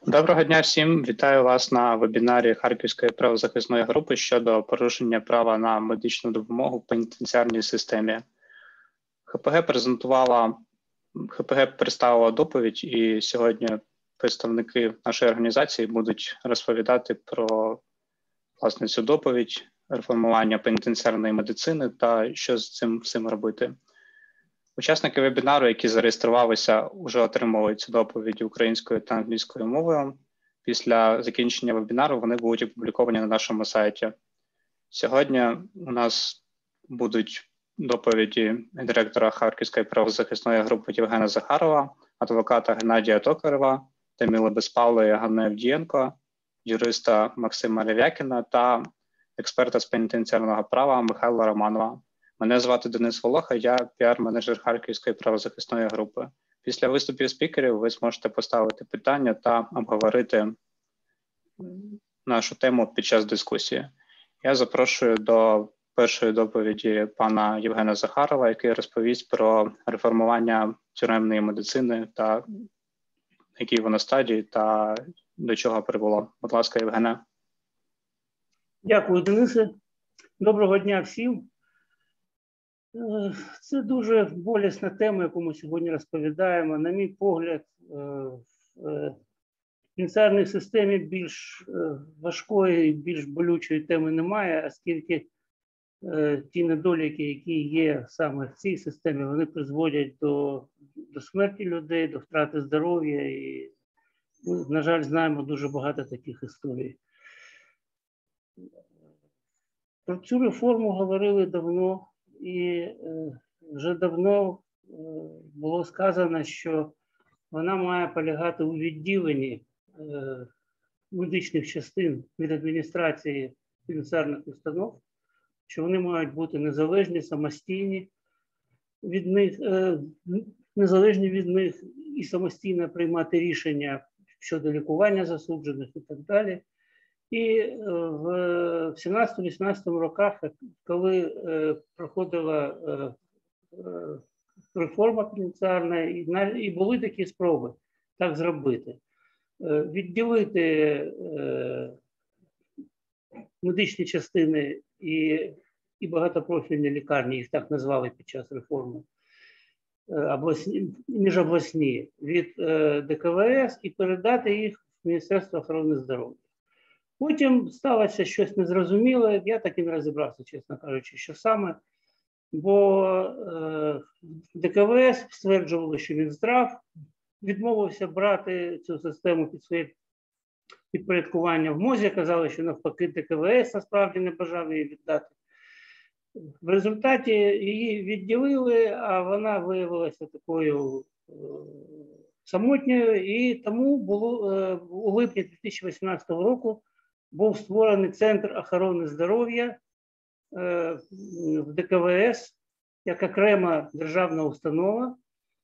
Доброго дня всім. Вітаю вас на вебінарі Харківської правозахисної групи щодо порушення права на медичну допомогу в пенітенціарній системі. ХПГ представила доповідь, і сьогодні представники нашої організації будуть розповідати про, власне, цю доповідь, реформування пенітенціарної медицини та що з цим всім робити. Учасники вебінару, які зареєструвалися, вже отримали цю доповідь українською та англійською мовою. Після закінчення вебінару вони будуть опубліковані на нашому сайті. Сьогодні у нас будуть доповіді директора Харківської правозахисної групи Євгена Захарова, адвоката Геннадія Токарева, Таміли Безпалої Ганни Авдієнко, юриста Максима Левякіна та експерта з пенітенціарного права Михайла Романова. Мене звати Денис Волоха, я піар-менеджер Харківської правозахисної групи. Після виступів спікерів ви зможете поставити питання та обговорити нашу тему під час дискусії. Я запрошую до першої доповіді пана Євгена Захарова, який розповість про реформування тюремної медицини та в якій вона стадії та до чого привело. Будь ласка, Євгене. Дякую, Денисе. Доброго дня всім. Це дуже болісна тема, яку ми сьогодні розповідаємо. На мій погляд, в пенітенціарній системі більш важкої і більш болючої теми немає, оскільки ті недоліки, які є саме в цій системі, вони призводять до смерті людей, до втрати здоров'я. І ми, на жаль, знаємо дуже багато таких історій. Про цю реформу говорили давно. І вже давно було сказано, що вона має полягати у відділенні медичних частин від адміністрації пенітенціарних установ, що вони мають бути незалежні, самостійні від них, і самостійно приймати рішення щодо лікування засуджених і так далі. І в 17-18 роках, коли проходила реформа пенітенціарна, і були такі спроби так зробити, відділити медичні частини і багатопрофільні лікарні, їх так назвали під час реформи, міжобласні, від ДКВС і передати їх в Міністерство охорони здоров'я. Потім сталося щось незрозуміле, я так і не розібрався, чесно кажучи, що саме, бо ДКВС стверджували, що він здрав, відмовився брати цю систему під своє підпорядкування. В МОЗі казали, що навпаки ДКВС насправді не бажав її віддати. В результаті її відділили, а вона виявилася такою самотньою, і тому у липні 2018 року був створений Центр охорони здоров'я в ДКВС як окрема державна установа.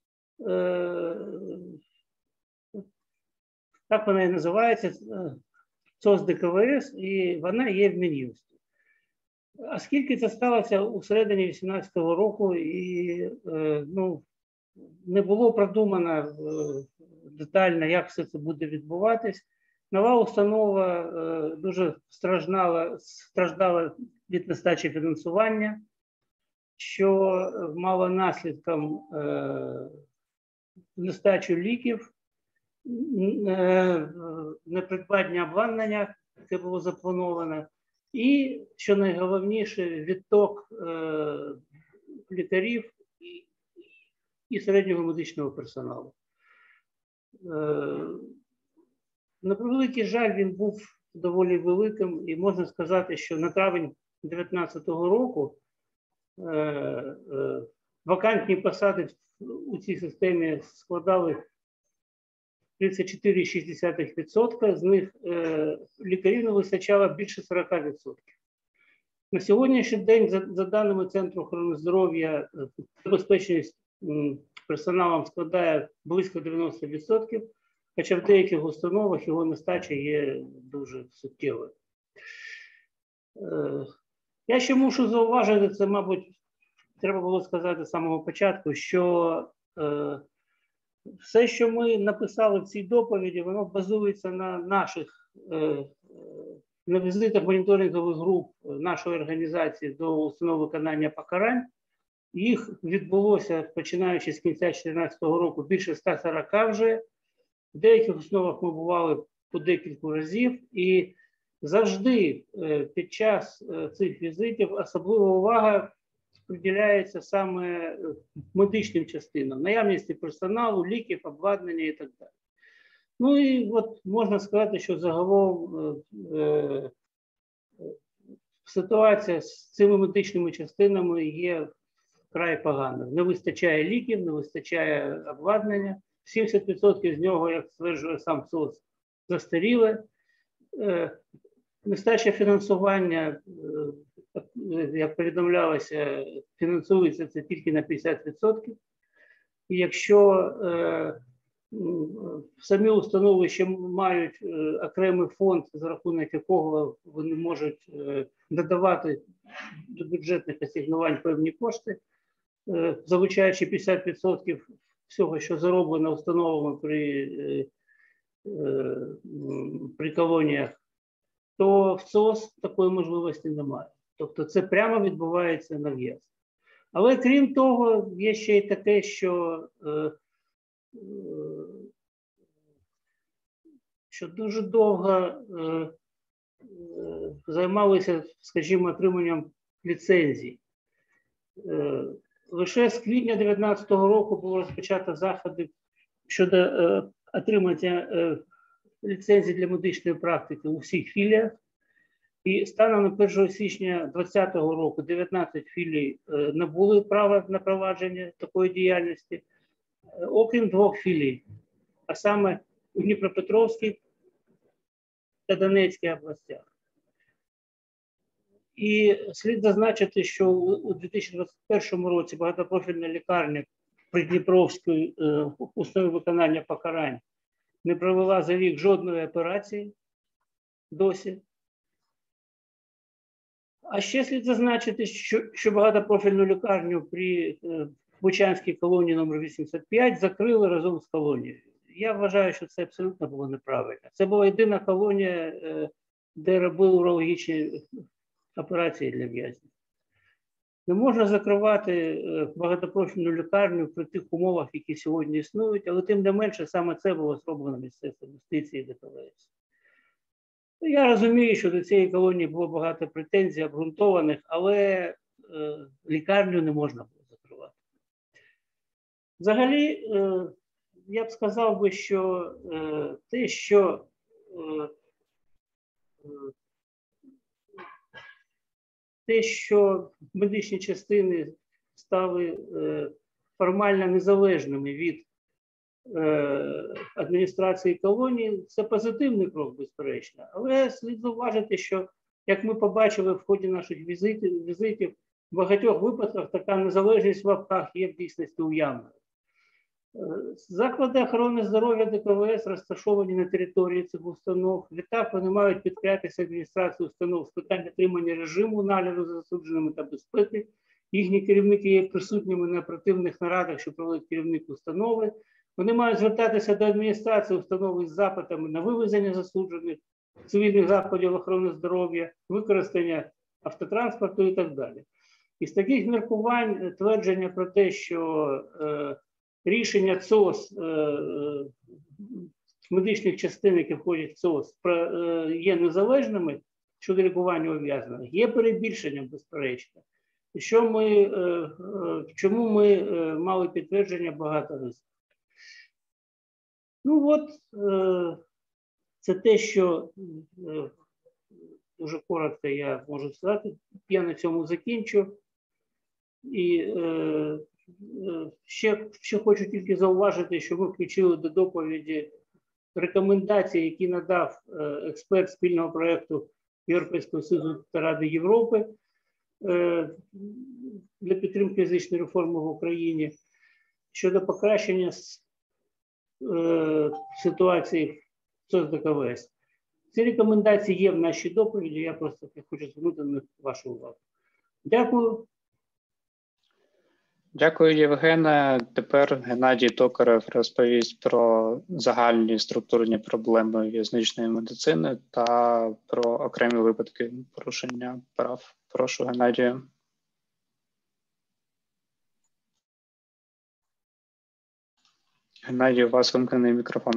Так вона і називається, ЦОЗ ДКВС, і вона є в Мін'юсті. Оскільки це сталося у середині 2018 року і не було продумано детально, як все це буде відбуватись, нова установа дуже страждала від нестачі фінансування, що мало наслідком нестачу ліків, непридбання обладнання, яке було заплановано, і, що найголовніше, відток лікарів і середнього медичного персоналу. На превеликий жаль, він був доволі великим, і можна сказати, що на травень 2019 року вакантні посади у цій системі складали 34,6%, з них лікарів не вистачало більше 40%. На сьогоднішній день, за даними Центру охорони здоров'я, забезпеченість персоналом складає близько 90%, хоча в деяких установах його нестача є дуже суттєвою. Я ще мушу зауважити, це, мабуть, треба було сказати з самого початку, що Все, що ми написали в цій доповіді, воно базується на наших на візитах моніторингових груп нашої організації до установ виконання покарань. Їх відбулося, починаючи з кінця 2014 року, більше 140 вже. В деяких установах ми бували по декілька разів. І завжди під час цих візитів особлива увага приділяється саме медичним частинам, наявності персоналу, ліків, обладнання і так далі. Ну і от можна сказати, що загалом ситуація з цими медичними частинами є вкрай погана. Не вистачає ліків, не вистачає обладнання. 70% з нього, як стверджує сам СОС, застаріле. Нестача фінансування, як повідомлялося, фінансується це тільки на 50%. І якщо самі установи ще мають окремий фонд, за рахунок якого вони можуть додавати до бюджетних асигнувань певні кошти, залучаючи 50% всього, що зароблено установами при колоніях, то в СОС такої можливості немає. Тобто це прямо відбувається на в'їзд. Але крім того, є ще й таке, що дуже довго займалися, скажімо, отриманням ліцензій. Лише з квітня 2019 року було розпочато заходи щодо отримання ліцензій для медичної практики у всіх філіях. І станом на 1 січня 2020 року 19 філій набули права на провадження такої діяльності, окрім 2 філій, а саме у Дніпропетровській та Донецькій областях. І слід зазначити, що у 2021 році багатопрофільна лікарня Придніпровської установи виконання покарань не провела за рік жодної операції досі. А ще слід зазначити, що багатопрофільну лікарню при Бучанській колонії номер 85 закрили разом з колонією. Я вважаю, що це абсолютно було неправильно. Це була єдина колонія, де робили урологічні операції для в'язнів. Не можна закривати багатопрофільну лікарню при тих умовах, які сьогодні існують, але тим не менше саме це було зроблено Міністерством юстиції і ДКВС. Я розумію, що до цієї колонії було багато претензій, обґрунтованих, але лікарню не можна було закривати. Взагалі, я б сказав би, що те, що медичні частини стали формально незалежними від адміністрації колонії, це позитивний крок, безперечно. Але слід зауважити, що, як ми побачили в ході наших візитів, в багатьох випадках така незалежність в лапках є в дійсності уявною. Заклади охорони здоров'я ДКВС розташовані на території цих установ. Відтак вони мають підкорятися адміністрації установ з питань дотримання режиму нагляду за засудженими та безпеки. Їхні керівники є присутніми на оперативних нарадах, що проводить керівник установи. Вони мають звертатися до адміністрації установи з запитами на вивезення засуджених, цивільних закладів охорони здоров'я, використання автотранспорту і так далі. Із таких міркувань твердження про те, що рішення ЦОС, медичних частин, які входять в ЦОС, є незалежними щодо лікування ув'язнених, є перебільшенням, безперечно. Чому ми мали підтвердження багато разів? Ну от, це те, що дуже коротко я можу сказати. Я на цьому закінчу. І ще хочу тільки зауважити, що ми включили до доповіді рекомендації, які надав експерт спільного проєкту Європейського Союзу та Ради Європи для підтримки фізичної реформи в Україні щодо покращення ситуації в ЦОС ДКВС. Ці рекомендації є в нашій доповіді, я просто хочу звернути на вашу увагу. Дякую. Дякую, Євгене. Тепер Геннадій Токарев розповість про загальні структурні проблеми в'язничної медицини та про окремі випадки порушення прав. Прошу, Геннадію. Геннадій, у вас вимкнений мікрофон.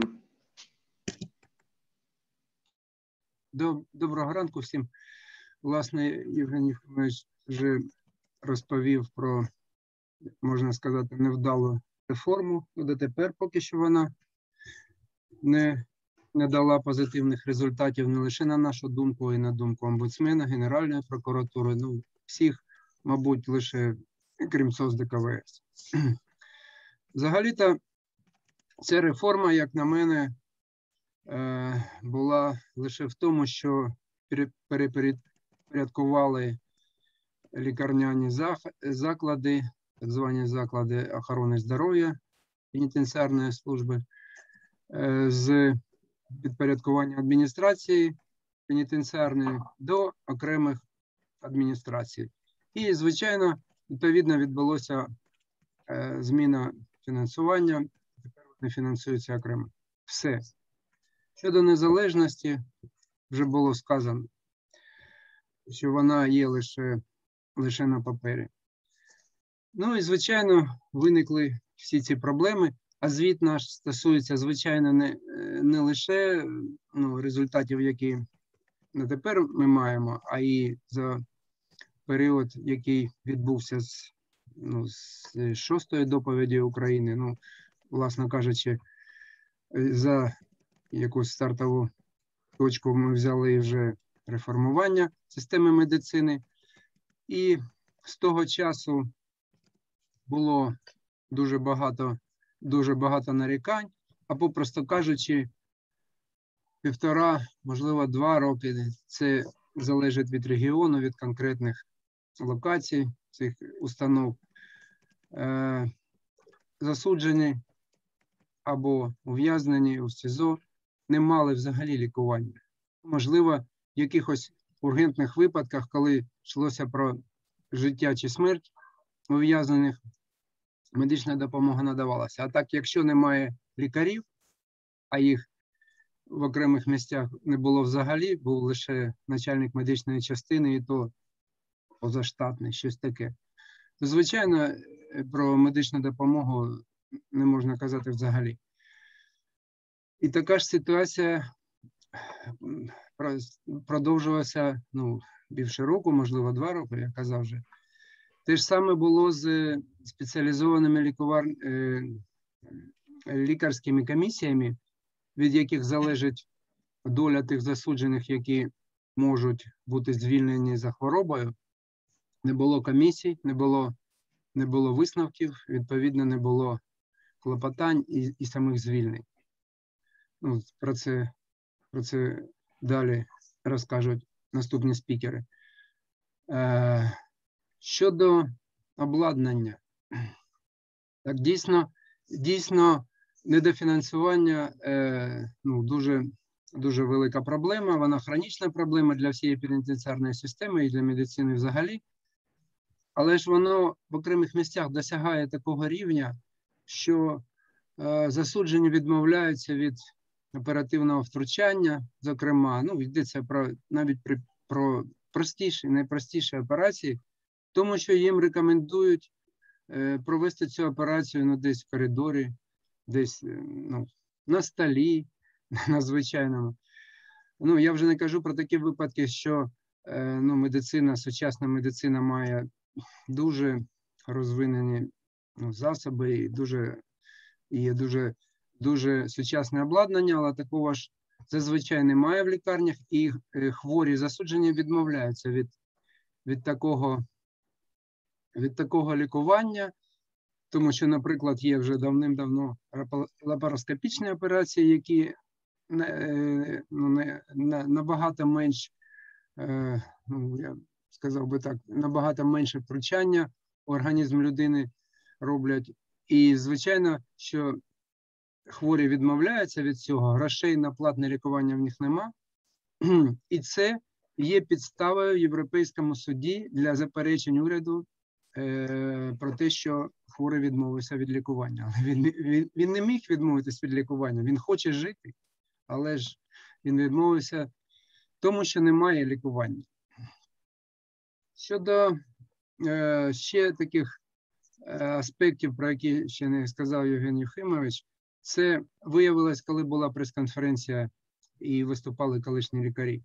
Доброго ранку всім. Власне, Євгеній Євгенович вже розповів про, можна сказати, невдалу реформу. Дотепер поки що вона не дала позитивних результатів не лише на нашу думку, а й на думку омбудсмена, Генеральної прокуратури, ну, всіх, мабуть, лише крім СОС ДКВС. Взагалі-то ця реформа, як на мене, була лише в тому, що перепорядкували лікарняні заклади, так звані заклади охорони здоров'я пенітенціарної служби, з підпорядкування адміністрації пенітенціарної до окремих адміністрацій. І, звичайно, відповідно відбулося зміна фінансування, тепер вони фінансуються окремо. Все. Щодо незалежності, вже було сказано, що вона є лише на папері. Ну і, звичайно, виникли всі ці проблеми, а звіт наш стосується, звичайно, не лише результатів, які на тепер ми маємо, а і за період, який відбувся з шостої доповіді України, ну, власне кажучи, за якусь стартову точку ми взяли вже реформування системи медицини. І з того часу було дуже багато нарікань, а попросту кажучи, 1,5, можливо, 2 роки, це залежить від регіону, від конкретних локацій цих установ, засуджені або ув'язнені у СІЗО не мали взагалі лікування. Можливо, в якихось ургентних випадках, коли йшлося про життя чи смерть ув'язнених, медична допомога надавалася. А так, якщо немає лікарів, а їх в окремих місцях не було взагалі, був лише начальник медичної частини, і то позаштатний, щось таке, то, звичайно, про медичну допомогу не можна казати взагалі. І така ж ситуація продовжувалася, більше року, можливо, 2 роки, я казав вже. Те ж саме було з спеціалізованими лікарськими комісіями, від яких залежить доля тих засуджених, які можуть бути звільнені за хворобою. Не було комісій, не було висновків, відповідно, не було клопотань і самих звільнень. Про це далі розкажуть наступні спікери. Щодо обладнання, так, дійсно недофінансування дуже велика проблема, вона хронічна проблема для всієї пенітенціарної системи і для медицини взагалі. Але ж воно в окремих місцях досягає такого рівня, що засуджені відмовляються від оперативного втручання, зокрема, йдеться навіть про простіші, найпростіші операції, тому що їм рекомендують провести цю операцію десь в коридорі, десь на столі, на звичайному. Я вже не кажу про такі випадки, що сучасна медицина має дуже розвинені засоби і дуже сучасне обладнання, але такого ж зазвичай немає в лікарнях, і хворі засуджені відмовляються від такого лікування, тому що, наприклад, є вже давним-давно лапароскопічні операції, які набагато менш, я сказав би так, набагато менше втручання в організм людини роблять. І, звичайно, що хворі відмовляються від цього, грошей на платне лікування в них нема. І це є підставою в Європейському суді для заперечень уряду про те, що хворий відмовився від лікування. Але він не міг відмовитись від лікування, він хоче жити, але ж він відмовився тому, що немає лікування. Щодо ще таких аспектів, про які ще не сказав Євген Юхимович, це виявилось, коли була прес-конференція і виступали колишні лікарі.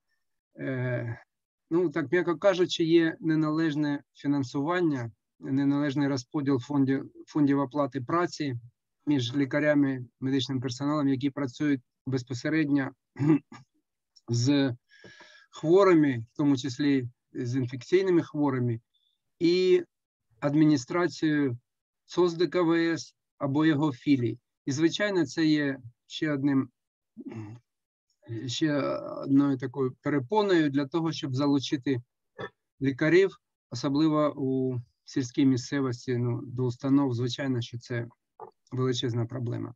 Ну, так, м'яко кажучи, є неналежне фінансування, неналежний розподіл фондів оплати праці між лікарями, медичним персоналом, які працюють безпосередньо з хворими, в тому числі з інфекційними хворими, і адміністрацією СОС ДКВС або його філій. І, звичайно, це є ще одною такою перепоною для того, щоб залучити лікарів, особливо у сільській місцевості, ну, до установ, звичайно, що це величезна проблема.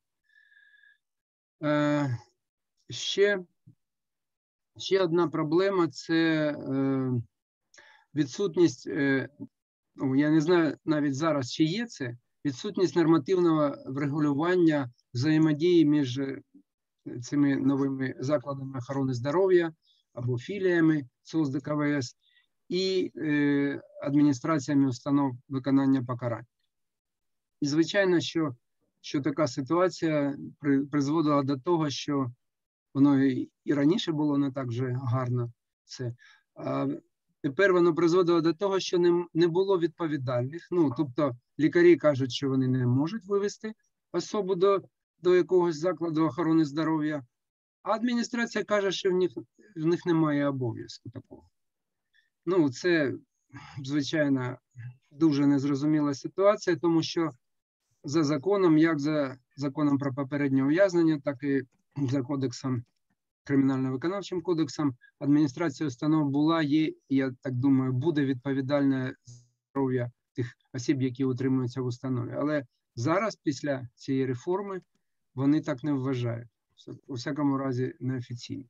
Ще одна проблема – це відсутність, я не знаю навіть зараз, чи є це, відсутність нормативного врегулювання взаємодії між цими новими закладами охорони здоров'я або філіями СОС ДКВС і адміністраціями установ виконання покарань. І, звичайно, що така ситуація призводила до того, що воно і раніше було не так вже гарно все. А тепер воно призводило до того, що не було відповідальних. Ну, тобто лікарі кажуть, що вони не можуть вивести особу до якогось закладу охорони здоров'я, а адміністрація каже, що в них немає обов'язку такого. Ну, це, звичайно, дуже незрозуміла ситуація, тому що за законом, як за законом про попереднє ув'язнення, так і за кодексом, кримінально-виконавчим кодексом, адміністрація установ була, є, і, я так думаю, буде відповідальна за здоров'я тих осіб, які утримуються в установі. Але зараз, після цієї реформи, вони так не вважають. У всякому разі, неофіційно.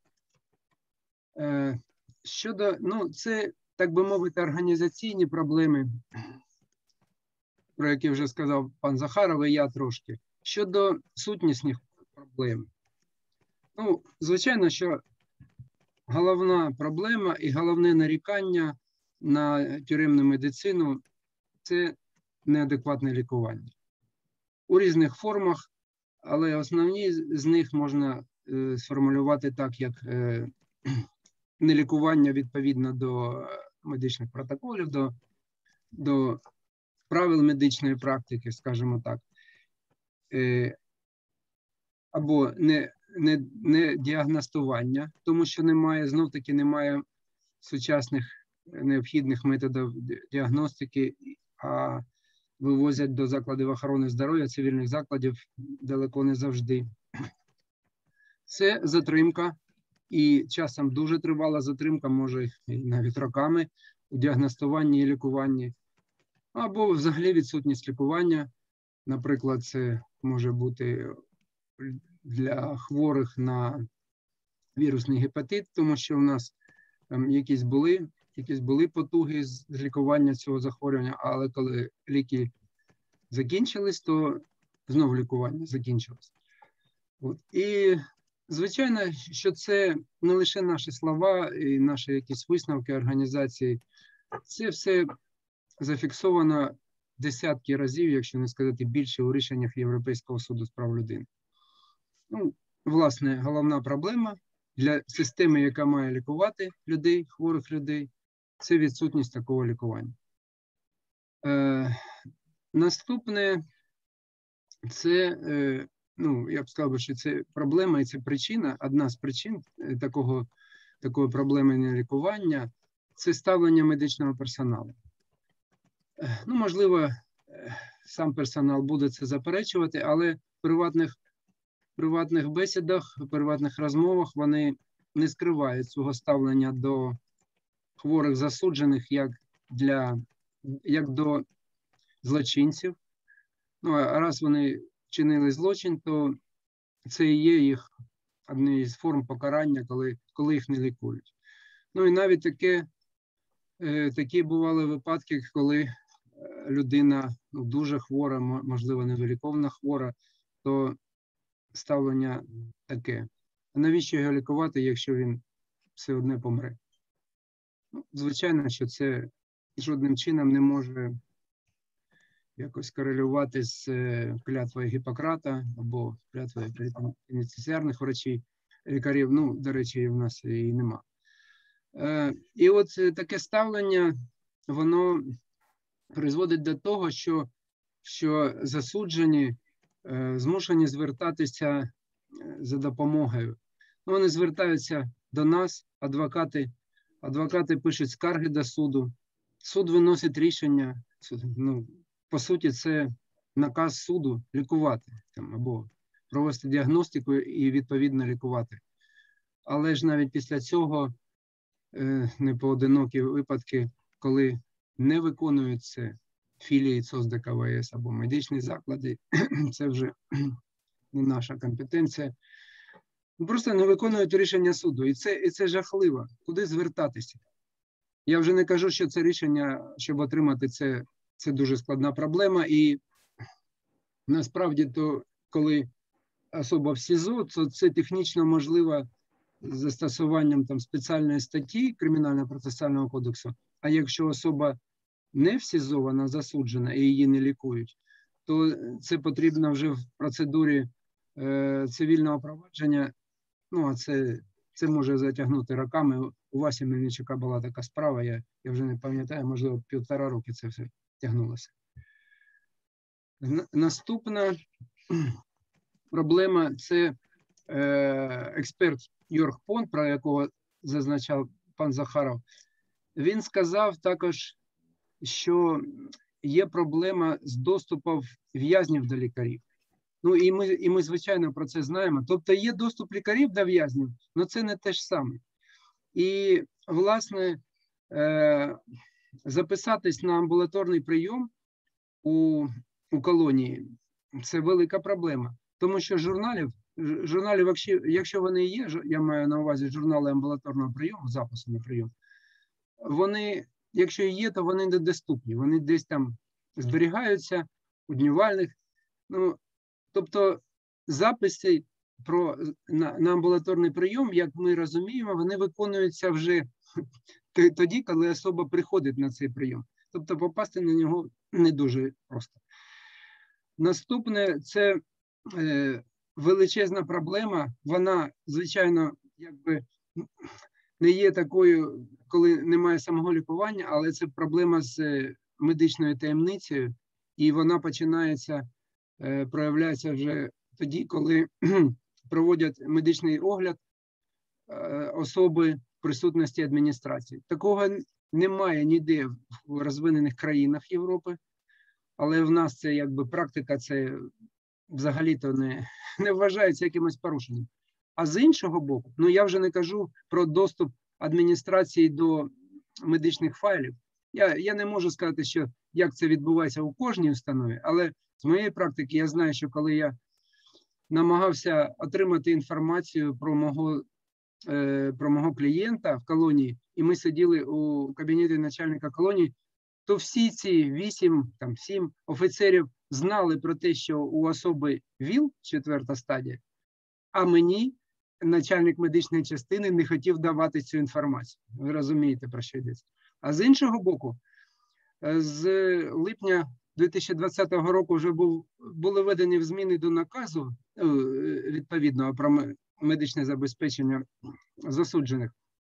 Щодо, ну, це, так би мовити, організаційні проблеми, про які вже сказав пан Захаров, і я трошки. Щодо сутнісних проблем. Ну, звичайно, що головна проблема і головне нарікання на тюремну медицину – це неадекватне лікування. У різних формах, але основні з них можна сформулювати так, як нелікування відповідно до медичних протоколів, до правил медичної практики, скажімо так, або не діагностування, тому що знов-таки немає сучасних необхідних методів діагностики, а вивозять до закладів охорони здоров'я, цивільних закладів далеко не завжди. Це затримка, і часом дуже тривала затримка, може і навіть роками, у діагностуванні і лікуванні, або взагалі відсутність лікування. Наприклад, це може бути для хворих на вірусний гепатит, тому що у нас якісь були потуги з лікування цього захворювання, але коли ліки закінчились, то знову лікування закінчилось. І, звичайно, що це не лише наші слова і наші якісь висновки організації, це все зафіксовано десятки разів, якщо не сказати більше, у рішеннях Європейського суду з прав людини. Ну, власне, головна проблема для системи, яка має лікувати людей, хворих людей, це відсутність такого лікування. Наступне, це, ну, я б сказав, що це проблема і це причина, одна з причин такої проблеми нелікування, це ставлення медичного персоналу. Ну, можливо, сам персонал буде це заперечувати, але в приватних бесідах, в приватних розмовах вони не скривають свого ставлення до хворих засуджених як до злочинців. Ну, а раз вони вчинили злочин, то це і є їх однією з форм покарання, коли їх не лікують. Ну і навіть такі бували випадки, коли людина дуже хвора, можливо, невиліковна хвора, то ставлення таке. А навіщо його лікувати, якщо він все одне помре? Звичайно, що це жодним чином не може якось корелювати з клятвою Гіппократа або клятвою пенітенціарних врачів, лікарів. Ну, до речі, в нас і нема. І от таке ставлення, воно призводить до того, що засуджені змушені звертатися за допомогою. Вони звертаються до нас, адвокати пишуть скарги до суду, суд виносить рішення, по суті, це наказ суду лікувати або провести діагностику і відповідно лікувати. Але ж навіть після цього непоодинокі випадки, коли не виконуються філії ЦОЗ ДКВС або медичні заклади, це вже не наша компетенція. Просто не виконують рішення суду. І це жахливо. Куди звертатися? Я вже не кажу, що це рішення, щоб отримати це дуже складна проблема. І насправді, то коли особа в СІЗО, то це технічно можливо з застосуванням спеціальної статті Кримінально-процесуального кодексу. А якщо особа не в СІЗО, вона засуджена і її не лікують, то це потрібно вже в процедурі цивільного провадження. Ну, а це може затягнути роками. У Васі Мельничука була така справа, я вже не пам'ятаю, можливо, 1,5 роки це все тягнулося. Наступна проблема – це експерт Йорг Пон, про якого зазначав пан Захаров. Він сказав також, що є проблема з доступом в'язнів до лікарів. Ну, і ми, звичайно, про це знаємо. Тобто є доступ лікарів до в'язнів, але це не те ж саме. І, власне, записатись на амбулаторний прийом у колонії – це велика проблема. Тому що журналів, якщо вони є, я маю на увазі журнали амбулаторного прийому, запису на прийом, вони, якщо є, то вони недоступні. Вони десь там зберігаються у днювальних. Ну, тобто записи на амбулаторний прийом, як ми розуміємо, вони виконуються вже тоді, коли особа приходить на цей прийом. Тобто попасти на нього не дуже просто. Наступне – це величезна проблема. Вона, звичайно, якби не є такою, коли немає самого лікування, але це проблема з медичною таємницею, і вона проявляється вже тоді, коли проводять медичний огляд особи в присутності адміністрації. Такого немає ніде в розвинених країнах Європи, але в нас це якби практика, це взагалі-то не вважається якимось порушенням. А з іншого боку, ну я вже не кажу про доступ адміністрації до медичних файлів. Я не можу сказати, що як це відбувається у кожній установі, але з моєї практики я знаю, що коли я намагався отримати інформацію про мого клієнта в колонії, і ми сиділи у кабінеті начальника колонії, то всі ці 7 офіцерів знали про те, що у особи ВІЛ, 4-та стадія, а мені начальник медичної частини не хотів давати цю інформацію. Ви розумієте, про що йдеться. А з іншого боку, з липня 2020 року вже були введені зміни до наказу відповідного про медичне забезпечення засуджених,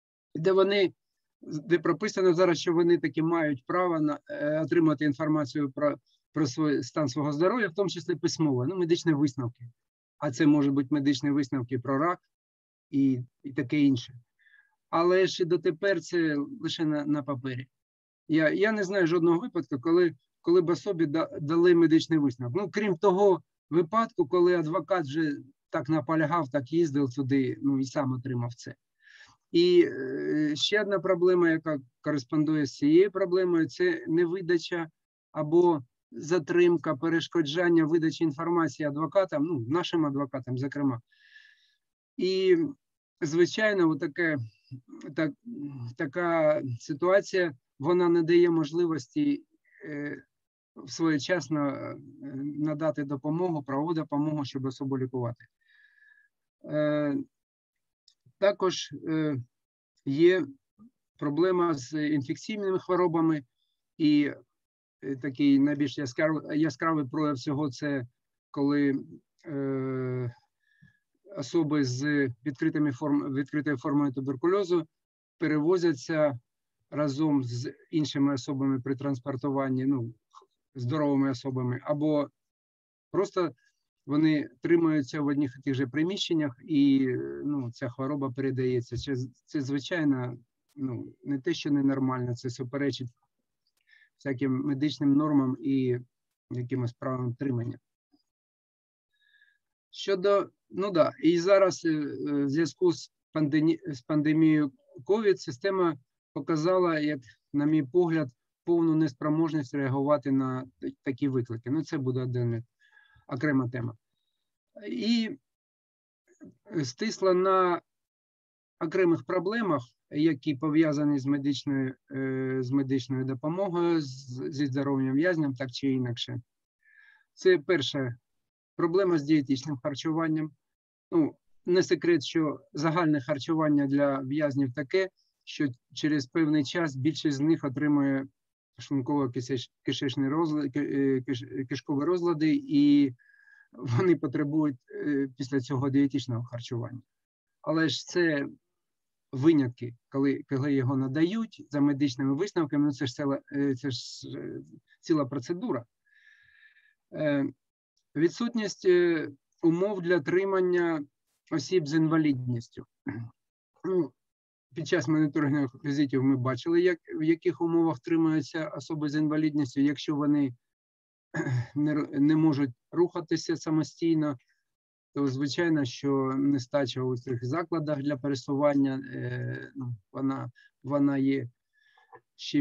де прописано зараз, що вони таки мають право отримати інформацію про стан свого здоров'я, в тому числі письмово, медичні висновки. А це можуть бути медичні висновки про рак і таке інше. Але ж дотепер це лише на папері. Я не знаю жодного випадку, коли б особі дали медичний висновок. Ну, крім того випадку, коли адвокат вже так наполягав, так їздив туди, і сам отримав це. І ще одна проблема, яка кореспондує з цією проблемою, це невидача або затримка, перешкоджання видачі інформації адвокатам, нашим адвокатам, зокрема. І, звичайно, така ситуація, вона не дає можливості своєчасно надати допомогу, правову допомогу, щоб особу лікувати. Також є проблема з інфекційними хворобами, і такий найбільш яскравий прояв цього – це коли особи з відкритою формою туберкульозу перевозяться разом з іншими особами при транспортуванні, ну, здоровими особами, або просто вони тримаються в одних і тих же приміщеннях, і ну, ця хвороба передається. Це звичайно, ну, не те, що ненормально, це суперечить всяким медичним нормам і якимось правилам тримання. Щодо, ну да, і зараз в зв'язку з пандемією COVID система показала, як, на мій погляд, повну неспроможність реагувати на такі виклики. Ну, це буде окрема тема. І стисла на окремих проблемах, які пов'язані з медичною допомогою, зі здоров'ям в'язням, так чи інакше. Це перше, проблема з дієтичним харчуванням. Ну, не секрет, що загальне харчування для в'язнів таке, що через певний час більшість з них отримує шлунково-кишкові розлади, і вони потребують після цього дієтичного харчування. Але ж це винятки, коли його надають за медичними висновками, ну це ж ціла процедура. Відсутність умов для тримання осіб з інвалідністю. Ну, під час моніторингових візитів ми бачили, в яких умовах тримаються особи з інвалідністю. Якщо вони не можуть рухатися самостійно, то звичайно, що нестача у цих закладах для пересування, вона є ще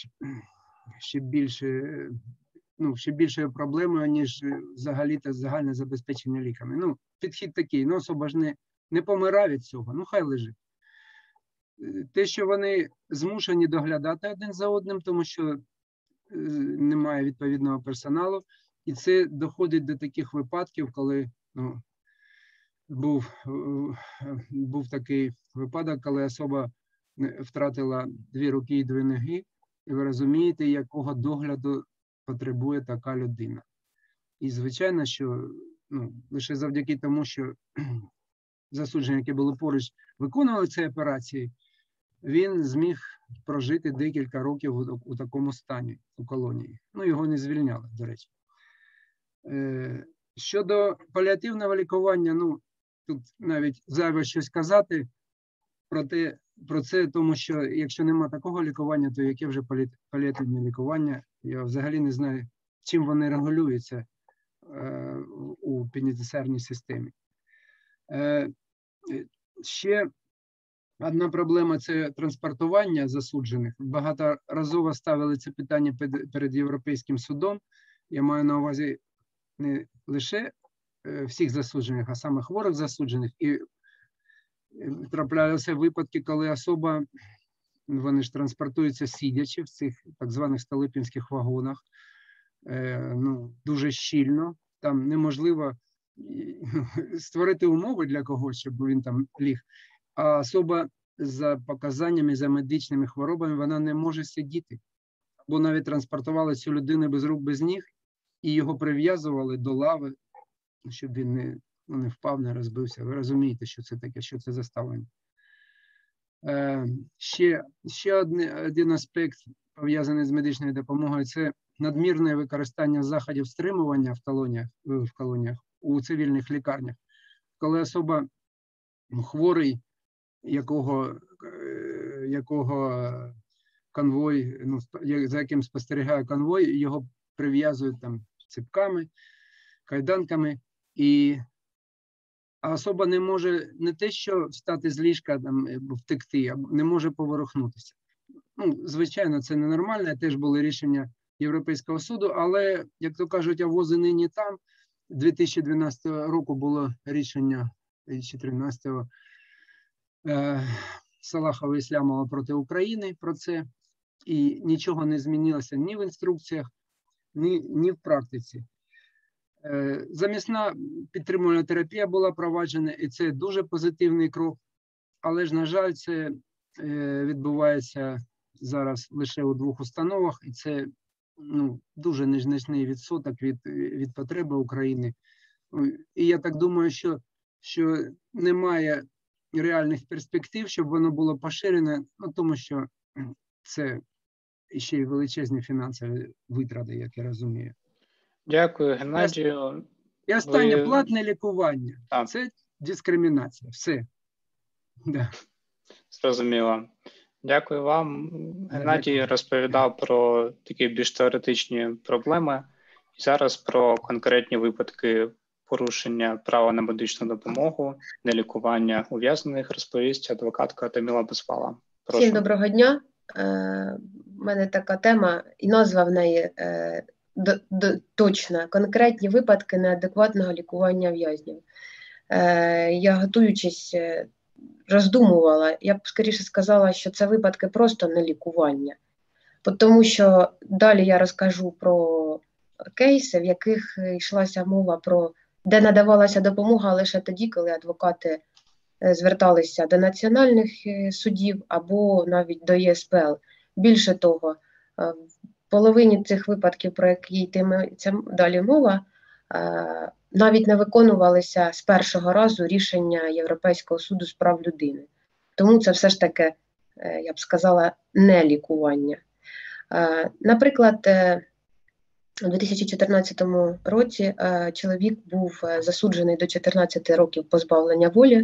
більшою проблемою, ніж взагалі-то загальне забезпечення ліками. Ну, підхід такий, ну, особа ж не помирає від цього, ну, хай лежить. Те, що вони змушені доглядати один за одним, тому що немає відповідного персоналу, і це доходить до таких випадків, коли, ну, був такий випадок, коли особа втратила 2 руки і 2 ноги, і ви розумієте, якого догляду потребує така людина. І звичайно, що, ну, лише завдяки тому, що засуджені, які були поруч, виконували ці операції, він зміг прожити декілька років у такому стані, у колонії. Ну, його не звільняли, до речі. Щодо паліативного лікування, ну, тут навіть зайве щось казати про це, тому що якщо нема такого лікування, то яке вже паліативне лікування? Я взагалі не знаю, чим вони регулюються у пенітенціарній системі. Ще одна проблема – це транспортування засуджених. Багаторазово ставили це питання перед Європейським судом. Я маю на увазі не лише всіх засуджених, а саме хворих засуджених. І траплялися випадки, коли особа, вони ж транспортуються сидячи в цих так званих столипінських вагонах, ну, дуже щільно. Там неможливо створити умови для когось, щоб він там ліг. А особа за показаннями, за медичними хворобами, вона не може сидіти. Або навіть транспортували цю людину без рук, без ніг, і його прив'язували до лави, щоб він не впав, не розбився. Ви розумієте, що це таке, що це за ставлення. Ще один аспект, пов'язаний з медичною допомогою, це надмірне використання заходів стримування в колоніях, у цивільних лікарнях. Коли особа, хворий, якого конвой, ну, за яким спостерігає конвой, його прив'язують там ципками, кайданками, а особа не може не те, що встати з ліжка, там, втекти, а не може поворухнутися. Ну, звичайно, це ненормально, теж були рішення Європейського суду, але, як то кажуть, а вози нині там. 2012 року було рішення 2013-го Салахова Ісламова проти України про це, і нічого не змінилося ні в інструкціях, ні в практиці. Замісна підтримувальна терапія була проваджена, і це дуже позитивний крок, але ж, на жаль, це відбувається зараз лише у 2 установах, і це дуже незначний відсоток від потреби України. І я так думаю, що немає реальних перспектив, щоб воно було поширене, тому що це ще й величезні фінансові витрати, як я розумію. Дякую, Геннадію. І останнє, платне лікування. Так. Це дискримінація. Все. Да. Зрозуміло. Дякую вам. Геннадій розповідав про такі більш теоретичні проблеми. І зараз про конкретні випадки порушення права на медичну допомогу, нелікування ув'язнених розповість адвокатка Таміла Безпала. Прошу. Всім доброго дня. У мене така тема, і назва в неї точна. Конкретні випадки неадекватного лікування в'язнів. Я, готуючись, роздумувала, я б скоріше сказала, що це випадки просто нелікування. Тому що далі я розкажу про кейси, в яких йшлася мова про, де надавалася допомога лише тоді, коли адвокати зверталися до національних судів або навіть до ЄСПЛ. Більше того, в половині цих випадків, про які йтиметься далі мова, навіть не виконувалися з першого разу рішення Європейського суду з прав людини. Тому це все ж таки, я б сказала, не лікування. Наприклад, у 2014 році чоловік був засуджений до 14 років позбавлення волі.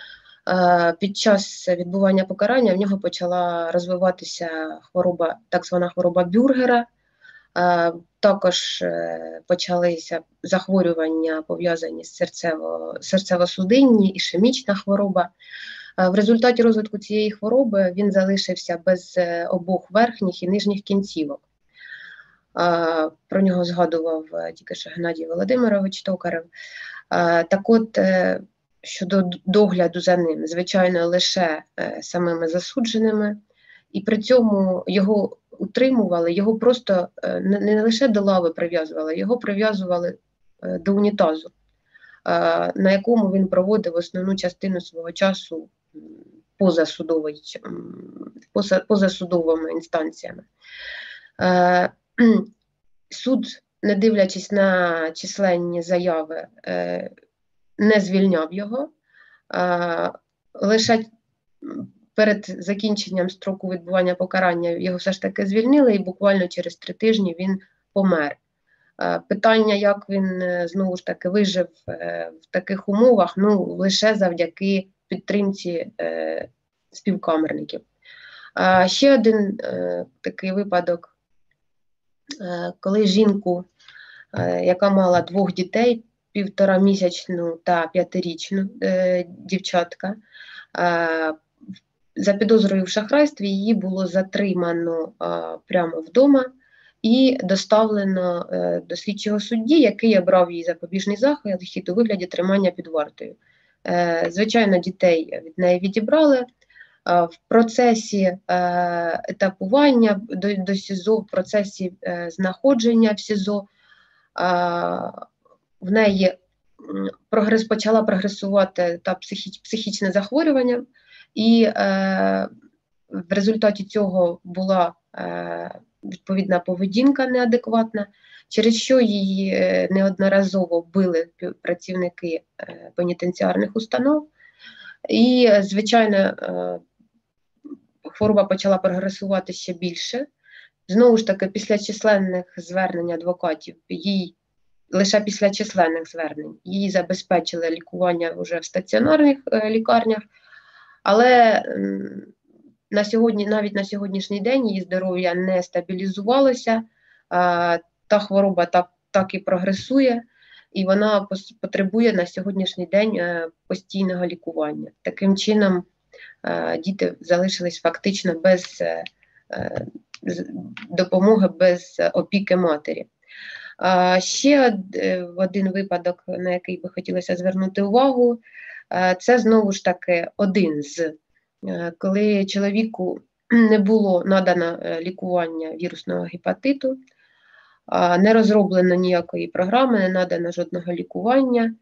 Під час відбування покарання в нього почала розвиватися хвороба, так звана хвороба Бюргера. Також почалися захворювання, пов'язані з серцево-судинні, ішемічна хвороба. В результаті розвитку цієї хвороби він залишився без обох верхніх і нижніх кінцівок. Про нього згадував тільки що Геннадій Володимирович Токарев. Так от, щодо догляду за ним, звичайно, лише самими засудженими, і при цьому його утримували, його просто не лише до лави прив'язували, його прив'язували до унітазу, на якому він проводив основну частину свого часу позасудовими інстанціями. Суд, не дивлячись на численні заяви, не звільняв його, лише перед закінченням строку відбування покарання його все ж таки звільнили, і буквально через 3 тижні він помер. Питання, як він знову ж таки вижив в таких умовах, лише завдяки підтримці співкамерників. Ще один такий випадок, коли жінку, яка мала 2 дітей, 1,5-місячну та 5-річну дівчатка, за підозрою в шахрайстві її було затримано прямо вдома і доставлено до слідчого судді, який обрав їй запобіжний захід у вигляді тримання під вартою. Звичайно, дітей від неї відібрали. В процесі етапування до СІЗО, в процесі знаходження в СІЗО, в неї почала прогресувати психічне захворювання, і в результаті цього була відповідна поведінка неадекватна, через що її неодноразово били працівники пенітенціарних установ. І, звичайно, хвороба почала прогресувати ще більше. Знову ж таки, після численних звернень адвокатів, лише після численних звернень, їй забезпечили лікування вже в стаціонарних лікарнях, але навіть на сьогоднішній день її здоров'я не стабілізувалося, та хвороба так і прогресує, і вона потребує на сьогоднішній день постійного лікування. Таким чином, діти залишились фактично без допомоги, без опіки матері. Ще один випадок, на який би хотілося звернути увагу, це знову ж таки один з, коли чоловіку не було надано лікування вірусного гепатиту, Не розроблено ніякої програми, не надано жодного лікування.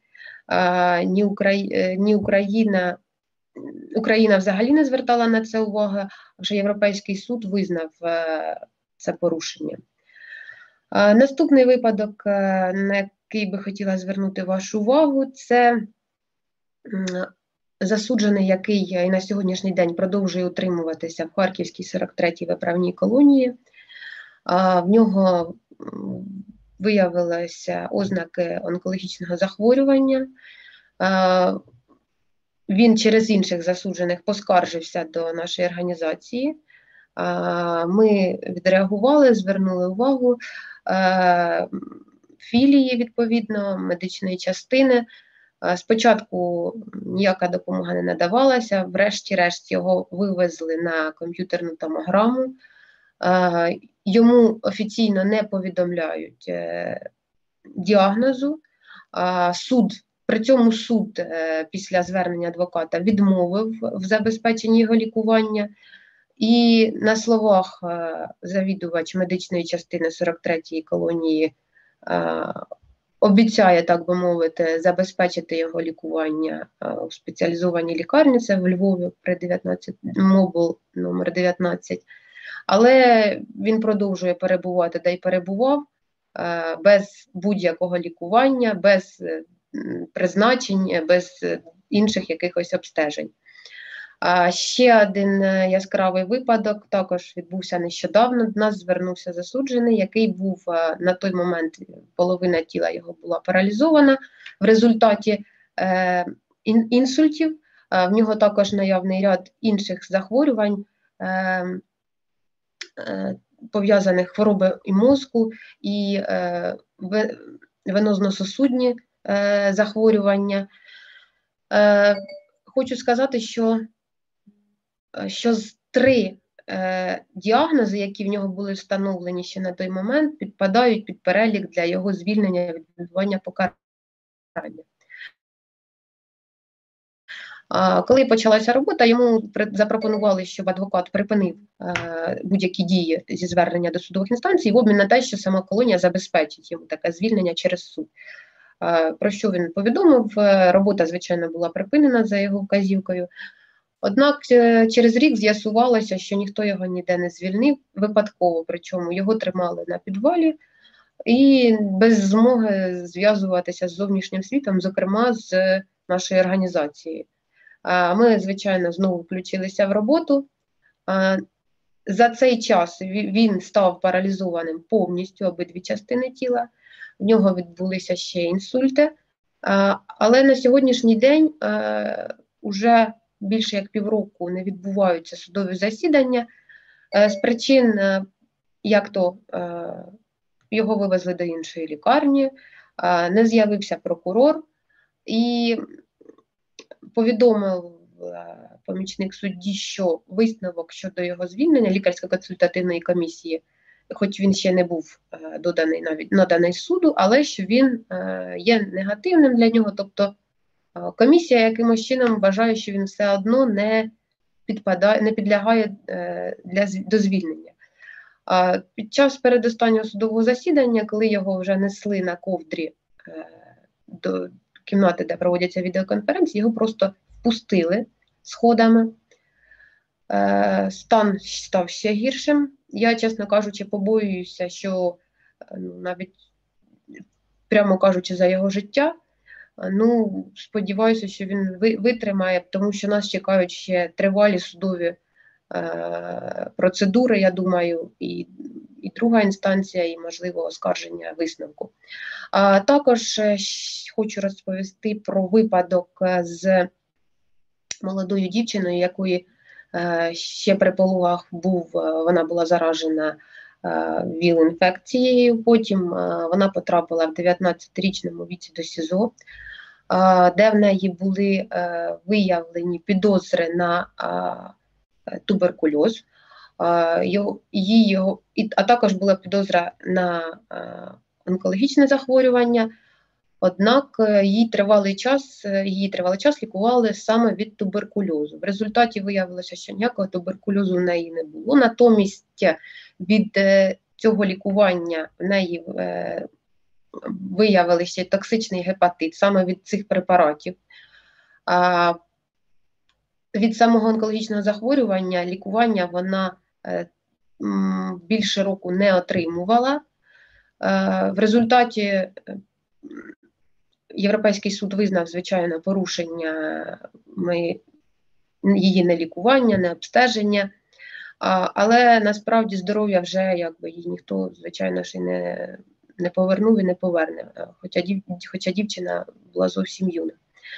Україна взагалі не звертала на це увагу, вже Європейський суд визнав це порушення. Наступний випадок, на який би хотіла звернути вашу увагу, це засуджений, який і на сьогоднішній день продовжує утримуватися в Харківській 43-й виправній колонії. В нього виявилися ознаки онкологічного захворювання. Він через інших засуджених поскаржився до нашої організації. Ми відреагували, звернули увагу філії, відповідно, медичної частини. Спочатку ніяка допомога не надавалася, врешті-решт його вивезли на комп'ютерну томограму. Йому офіційно не повідомляють діагнозу. При цьому суд після звернення адвоката відмовив в забезпеченні його лікування. І на словах завідувач медичної частини 43-ї колонії обіцяє, так би мовити, забезпечити його лікування у спеціалізованій лікарні, це в Львові при 19, МОБЛ номер 19. Але він продовжує перебувати, де й перебував, без будь-якого лікування, без призначень, без інших якихось обстежень. Ще один яскравий випадок також відбувся нещодавно. До нас звернувся засуджений, який був на той момент, половина тіла його була паралізована в результаті інсультів. В нього також наявний ряд інших захворювань, пов'язаних хвороби і мозку, і венозно-сосудні захворювання. Хочу сказати, що з 3 діагнози, які в нього були встановлені ще на той момент, підпадають під перелік для його звільнення від відбування покарання. Коли почалася робота, йому запропонували, щоб адвокат припинив будь-які дії зі звернення до судових інстанцій в обмін на те, що сама колонія забезпечить йому таке звільнення через суд. Про що він повідомив, робота, звичайно, була припинена за його вказівкою. Однак через рік з'ясувалося, що ніхто його ніде не звільнив, випадково, причому його тримали на підвалі і без змоги зв'язуватися з зовнішнім світом, зокрема з нашою організацією. Ми, звичайно, знову включилися в роботу. За цей час він став паралізованим повністю, обидві частини тіла. В нього відбулися ще інсульти. Але на сьогоднішній день вже більше як півроку не відбуваються судові засідання. З причин, як то його вивезли до іншої лікарні, не з'явився прокурор і повідомив помічник судді, що висновок щодо його звільнення лікарсько-консультативної комісії, хоч він ще не був наданий суду, але що він є негативним для нього, тобто комісія якимось чином вважає, що він все одно не підлягає до звільнення. Під час передостаннього судового засідання, коли його вже несли на ковдрі до кімнати, де проводяться відеоконференції, його просто впустили сходами. Стан став ще гіршим. Я, чесно кажучи, побоююся, що навіть, прямо кажучи, за його життя, сподіваюся, що він витримає, тому що нас чекають ще тривалі судові процедури, я думаю, і друга інстанція, і, можливо, оскарження висновку. Також хочу розповісти про випадок з молодою дівчиною, якої ще при пологах вона була заражена ВІЛ-інфекцією, потім вона потрапила в 19-річному віці до СІЗО, де в неї були виявлені підозри на туберкульоз, а також була підозра на онкологічне захворювання, однак її тривалий час лікували саме від туберкульозу. В результаті виявилося, що ніякого туберкульозу в неї не було, натомість від цього лікування в неї виявився токсичний гепатит саме від цих препаратів. Від самого онкологічного захворювання лікування вона більше року не отримувала. В результаті Європейський суд визнав, звичайно, порушення її не лікування, не обстеження, але насправді здоров'я вже якби їй ніхто, звичайно ж, і не повернув і не поверне, хоча дівчина була зовсім юна.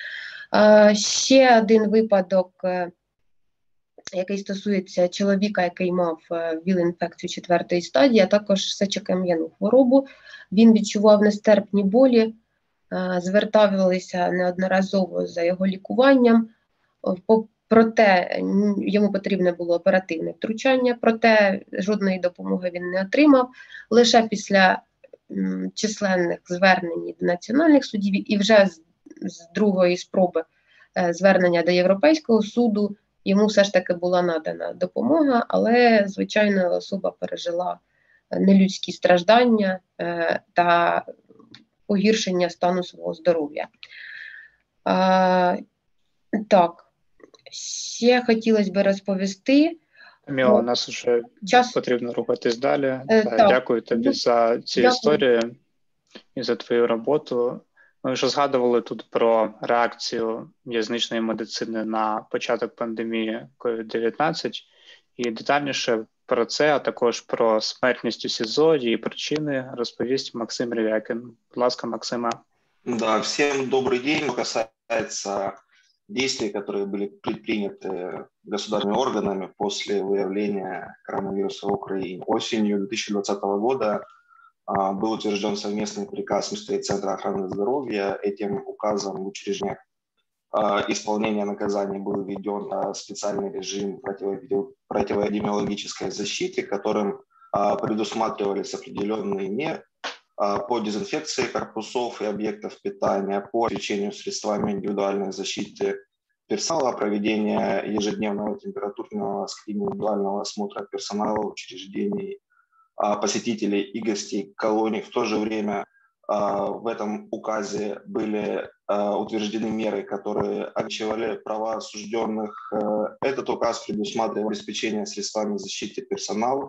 Ще один випадок, який стосується чоловіка, який мав ВІЛ-інфекцію 4-ї стадії, а також сечокам'яну хворобу. Він відчував нестерпні болі, зверталися неодноразово за його лікуванням, проте йому потрібне було оперативне втручання, проте жодної допомоги він не отримав. Лише після численних звернень до національних судів і вже з другої спроби звернення до Європейського суду йому все ж таки була надана допомога, але, звичайно, особа пережила нелюдські страждання та погіршення стану свого здоров'я. Так, ще хотілося б розповісти. Таміла, у нас вже потрібно рухатись далі. Дякую тобі за цю історію і за твою роботу. Ми вже згадували тут про реакцію в'язничної медицини на початок пандемії COVID-19 і детальніше про це, а також про смертність у СІЗО, її причини розповість Максим Ревякин. Будь ласка, Максима. Да, всем добрый день. Что касается действий, которые были предприняты государственными органами после выявления коронавируса в Украине. Осенью 2020 года был утвержден совместный приказ Министерства Центра охраны здоровья. Этим указом в учреждениях исполнения наказаний был введен специальный режим противоэпидемиологической защиты, которым предусматривались определенные меры по дезинфекции корпусов и объектов питания, по обеспечению средствами индивидуальной защиты персонала, проведение ежедневного температурного скрининга, индивидуального осмотра персонала учреждений, посетителей и гостей колоний. В то же время в этом указе были утверждены меры, которые ограничивали права осужденных. Этот указ предусматривал обеспечение средствами защиты персонала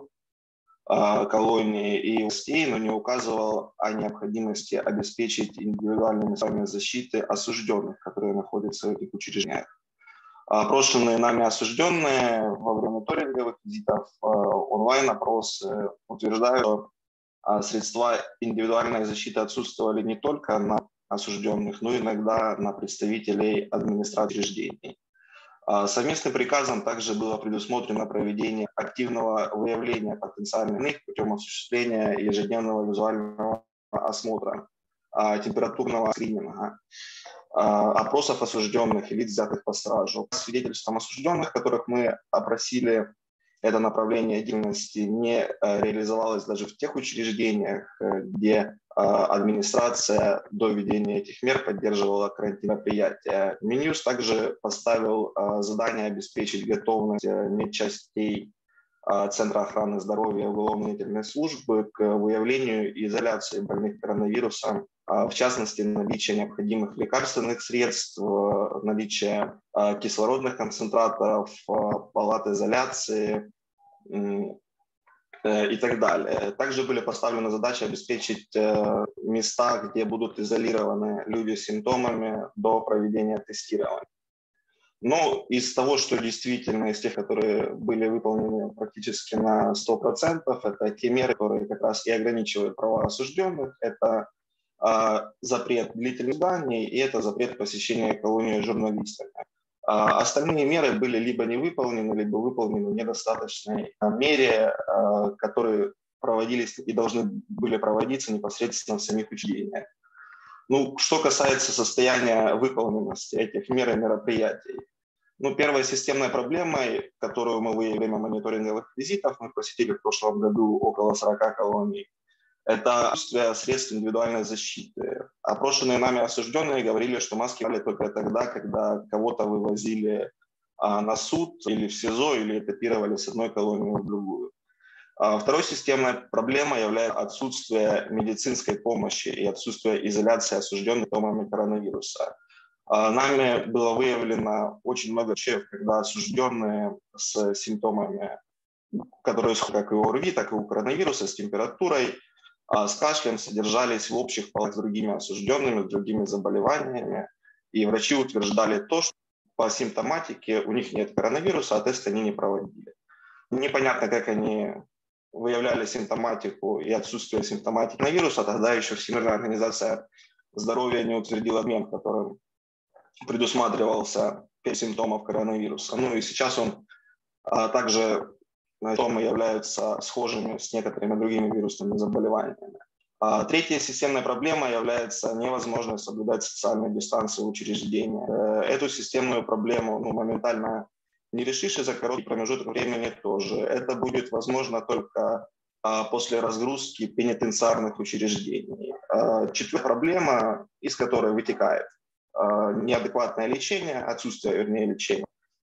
колонии и властей, но не указывал о необходимости обеспечить индивидуальными средствами защиты осужденных, которые находятся в этих учреждениях. Опрошенные нами осужденные во время мониторинговых визитов, онлайн-опросы утверждают, что средства индивидуальной защиты отсутствовали не только на осужденных, но и иногда на представителей администрации учреждений. Совместным приказом также было предусмотрено проведение активного выявления потенциальных больных путем осуществления ежедневного визуального осмотра, температурного скрининга, опросов осужденных и лиц, взятых по стражу. По свидетельствам осужденных, которых мы опросили, это направление деятельности не реализовалось даже в тех учреждениях, где администрация до введения этих мер поддерживала карантинные мероприятия. Минюст также поставил задание обеспечить готовность медчастей Центра охраны здоровья и уголовно-деятельной службы к выявлению и изоляции больных коронавирусом, в частности, наличие необходимых лекарственных средств, наличие кислородных концентраторов, палат изоляции и так далее. Также были поставлены задачи обеспечить места, где будут изолированы люди с симптомами до проведения тестирования. Но из того, что действительно, из тех, которые были выполнены практически на 100%, это те меры, которые как раз и ограничивают права осужденных, это запрет длительных зданий и это запрет посещения колонии журналистами. Остальные меры были либо не выполнены, либо выполнены в недостаточной мере, которые проводились и должны были проводиться непосредственно в самих учреждениях. Ну, что касается состояния выполненности этих мер и мероприятий. Ну, первой системной проблемой, которую мы выявили во время мониторинговых визитов, мы посетили в прошлом году около 40 колоний, это отсутствие средств индивидуальной защиты. Опрошенные нами осужденные говорили, что маски брали только тогда, когда кого-то вывозили на суд или в СИЗО, или этапировали с одной колонии в другую. Второй системной проблемой является отсутствие медицинской помощи и отсутствие изоляции осужденных симптомами коронавируса. Нами было выявлено очень много случаев, когда осужденные с симптомами, которые как и у ОРВИ, так и у коронавируса, с температурой, с кашлем, содержались в общих палатах с другими осужденными, с другими заболеваниями. И врачи утверждали то, что по симптоматике у них нет коронавируса, а тест они не проводили. Непонятно, как они выявляли симптоматику и отсутствие симптоматики коронавируса. Тогда еще Всемирная организация здоровья не утвердила обмен, которым предусматривался перед симптомов коронавируса. Ну и сейчас он также симптомы являются схожими с некоторыми другими вирусными заболеваниями. Третья системная проблема является невозможность соблюдать социальную дистанцию в учреждениях. Эту системную проблему моментально не решишь, и за короткий промежуток времени тоже. Это будет возможно только после разгрузки пенитенциарных учреждений. Четвертая проблема, из которой вытекает неадекватное лечение, отсутствие, вернее, лечения,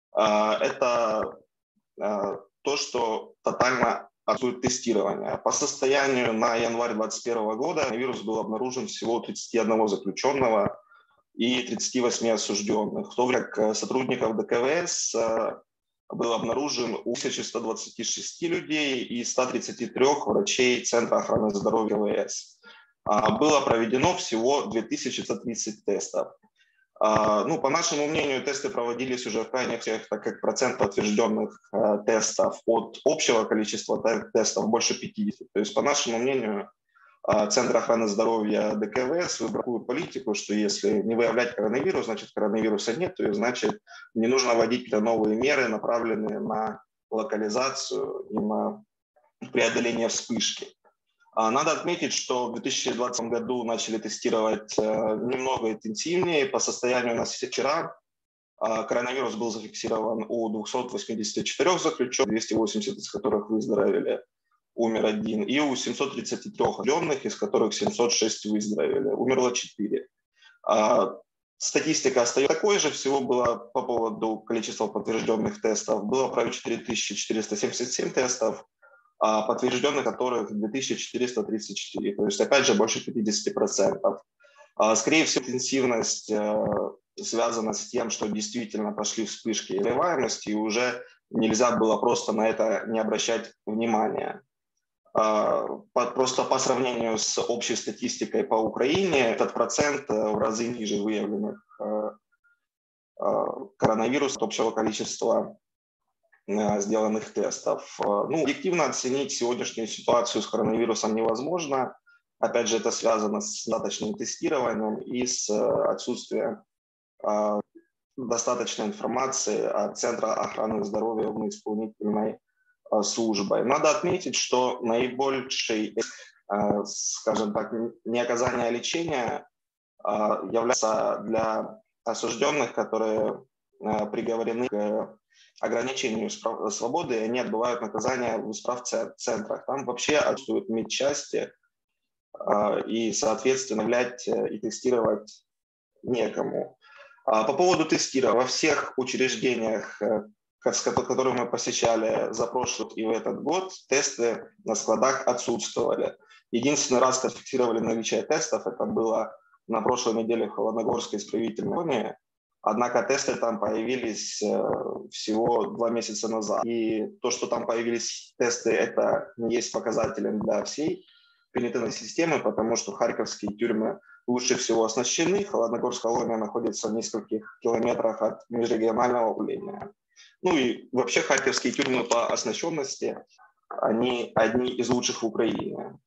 это то, что тотально отсутствует тестирование. По состоянию на январь 2021 года вирус был обнаружен всего у 31 заключенного и 38 осужденных, в то время как сотрудников ДКВС был обнаружен у 1126 людей и 133 врачей Центра охраны здоровья ВС. Было проведено всего 2130 тестов. По нашему мнению, тесты проводились уже в крайних случаях, так как процент подтвержденных тестов от общего количества тестов больше 50. То есть, по нашему мнению, Центр охраны здоровья ДКВС выбрал такую политику, что если не выявлять коронавирус, значит коронавируса нет, и значит не нужно вводить какие-то новые меры, направленные на локализацию и на преодоление вспышки. Надо отметить, что в 2020 году начали тестировать немного интенсивнее. По состоянию на вчера коронавирус был зафиксирован у 284 заключенных, 280 из которых выздоровели, умер 1, и у 733 осужденных, из которых 706 выздоровели, умерло 4. Статистика остается такой же, всего было по поводу количества подтвержденных тестов, было проведено 4477 тестов, подтвержденных которых 2434, то есть опять же больше 50%. Скорее всего, интенсивность связана с тем, что действительно пошли вспышки и заболеваемости, и уже нельзя было просто на это не обращать внимания. Просто по сравнению с общей статистикой по Украине, этот процент в разы ниже выявленных коронавируса от общего количества сделанных тестов. Объективно оценить сегодняшнюю ситуацию с коронавирусом невозможно. Опять же, это связано с недостаточным тестированием и с отсутствием достаточной информации от Центра охраны здоровья исполнительной службой. Надо отметить, что наибольший, скажем так, неоказание лечения является для осужденных, которые приговорены к ограничению свободы, и они отбывают наказание в исправцентрах. Там вообще отсутствуют медчасти, и, соответственно, являть и тестировать некому. По поводу тестирования. Во всех учреждениях, которые мы посещали за прошлый и в этот год, тесты на складах отсутствовали. Единственный раз, когда фиксировали наличие тестов, это было на прошлой неделе в Холодногорской исправительной колонии. Однако тесты там появились всего 2 месяца назад. И то, что там появились тесты, это не есть показателем для всей пенитенциарной системы, потому что харьковские тюрьмы лучше всего оснащены. Холодногорская колония находится в нескольких километрах от межрегионального управления. И вообще харьковские тюрьмы по оснащенности, они одни из лучших в Украине.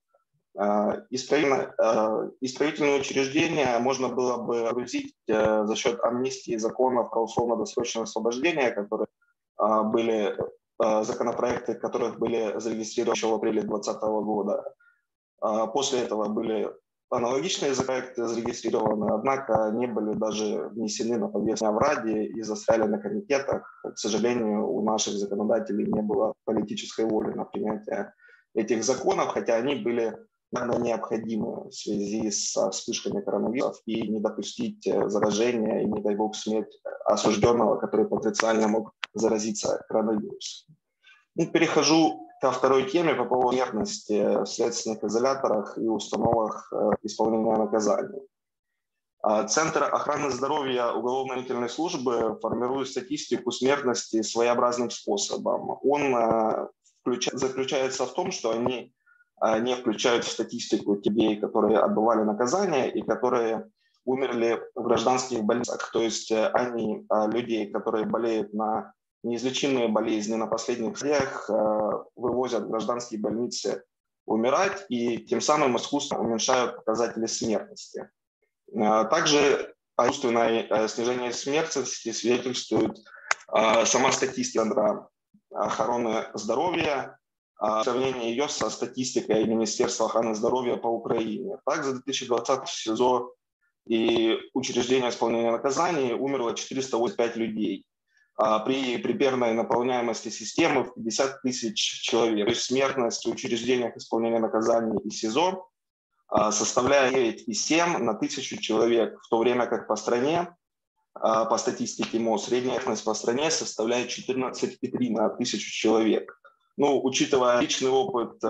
Исправительные учреждения можно было бы огрузить за счет амнистии законов про условно-досрочное освобождение, которые были, законопроекты которых были зарегистрированы еще в апреле 2020 года. После этого были аналогичные законопроекты зарегистрированы, однако не были даже внесены на повестку в Раде и застряли на комитетах. К сожалению, у наших законодателей не было политической воли на принятие этих законов, хотя они были необходимы в связи со вспышками коронавируса и не допустить заражения и, не дай бог, смерть осужденного, который потенциально мог заразиться коронавирусом. Перехожу ко второй теме по поводу смертности в следственных изоляторах и установах исполнения наказаний. Центр охраны здоровья уголовно-исполнительной службы формирует статистику смертности своеобразным способом. Он заключается в том, что они не включают в статистику людей, которые отбывали наказание и которые умерли в гражданских больницах. То есть они людей, которые болеют на неизлечимые болезни на последних стадиях, вывозят в гражданские больницы умирать и тем самым искусственно уменьшают показатели смертности. Также искусственное снижение смертности свидетельствует сама статистика Центра охраны здоровья, в сравнении ее со статистикой Министерства охраны здоровья по Украине. Так, за 2020 в СИЗО и учреждения исполнения наказаний умерло 485 людей. При примерной наполняемости системы в 50 тысяч человек. То есть смертность в учреждениях исполнения наказаний и СИЗО составляет 9,7 на 1000 человек, в то время как по стране, по статистике МОЗ, средняя смертность по стране составляет 14,3 на 1000 человек. Ну, учитывая личный опыт,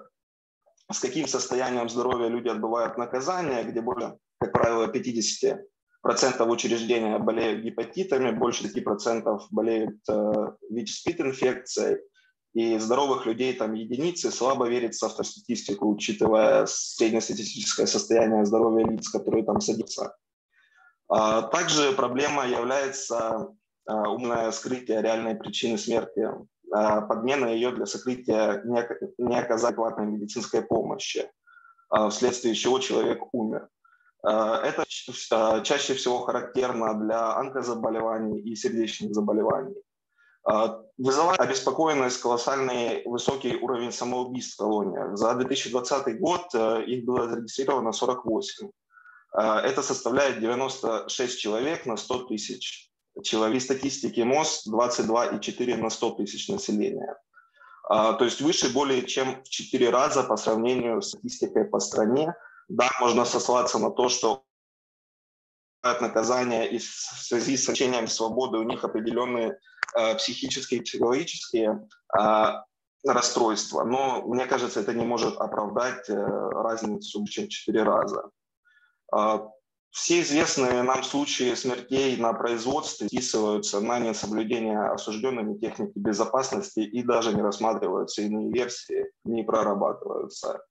с каким состоянием здоровья люди отбывают наказание, где более, как правило, 50% учреждения болеют гепатитами, больше 5% болеют ВИЧ-СПИД-инфекцией, и здоровых людей там единицы, слабо верится в статистику, учитывая среднестатистическое состояние здоровья лиц, которые там садятся. Также проблема является умное скрытие реальной причины смерти, подмена ее для сокрытия неоказательной медицинской помощи, вследствие чего человек умер. Это чаще всего характерно для онкозаболеваний и сердечных заболеваний. Вызывает обеспокоенность колоссальный высокий уровень самоубийств в колониях. За 2020 год их было зарегистрировано 48. Это составляет 96 человек на 100 тысяч человек. В статистике МОЗ 22,4 на 100 тысяч населения. То есть выше более чем в 4 раза по сравнению с статистикой по стране. Да, можно сослаться на то, что наказание и в связи с лишением свободы у них определенные психические и психологические расстройства. Но мне кажется, это не может оправдать разницу чем в 4 раза. Все известные нам случаи смертей на производстве списываются на несоблюдение осужденными техники безопасности и даже не рассматриваются иные версии, не прорабатываются.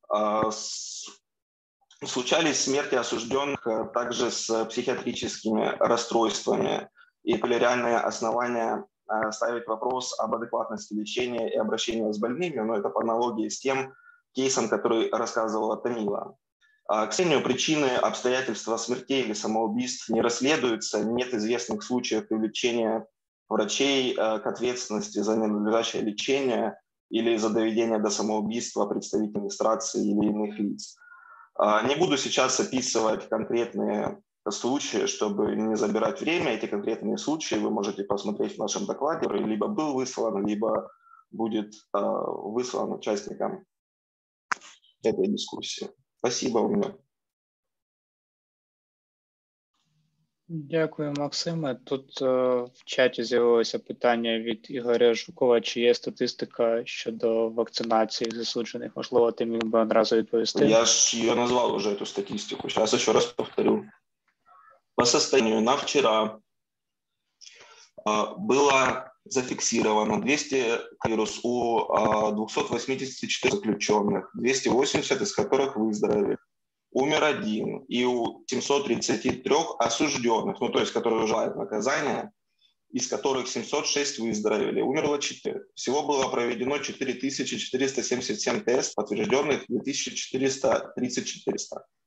Случались смерти осужденных также с психиатрическими расстройствами, и были реальные основания ставить вопрос об адекватности лечения и обращения с больными, но это по аналогии с тем кейсом, который рассказывала Тамила. К сожалению, причины, обстоятельства смертей или самоубийств не расследуются, нет известных случаев привлечения врачей к ответственности за ненадлежащее лечение или за доведение до самоубийства представителей администрации или иных лиц. Не буду сейчас описывать конкретные случаи, чтобы не забирать время. Эти конкретные случаи вы можете посмотреть в нашем докладе, который либо был выслан, либо будет выслан участникам этой дискуссии. Спасибо у меня. Дякую, Максиме. Тут в чаті з'явилося питання від Ігоря Жукова, чи є статистика щодо вакцинації засуджених. Можливо, ти міг би одразу відповісти? Я ж ее назвал уже, эту статистику. Сейчас еще раз повторю. По состоянию на вчера было зафиксировано 200 вирус у 284 заключенных, 280 из которых выздоровели. Умер 1, и у 733 осужденных, ну то есть которые уживают наказание, из которых 706 выздоровели, умерло 4. Всего было проведено 4477 тестов, подтвержденных 2434.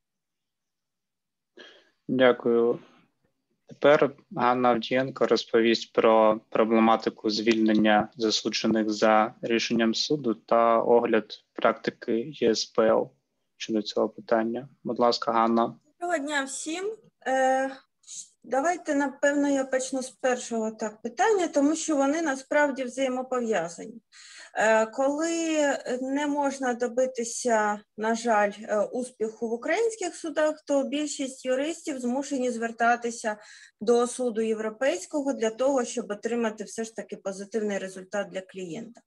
Дякую. Тепер Ганна Авдієнко розповість про проблематику звільнення засуджених за рішенням суду та огляд практики ЄСПЛ щодо цього питання. Будь ласка, Ганна. Доброго дня всім. Давайте, напевно, я почну з першого питання, тому що вони насправді взаємопов'язані. Коли не можна добитися, на жаль, успіху в українських судах, то більшість юристів змушені звертатися до суду європейського для того, щоб отримати все ж таки позитивний результат для клієнта.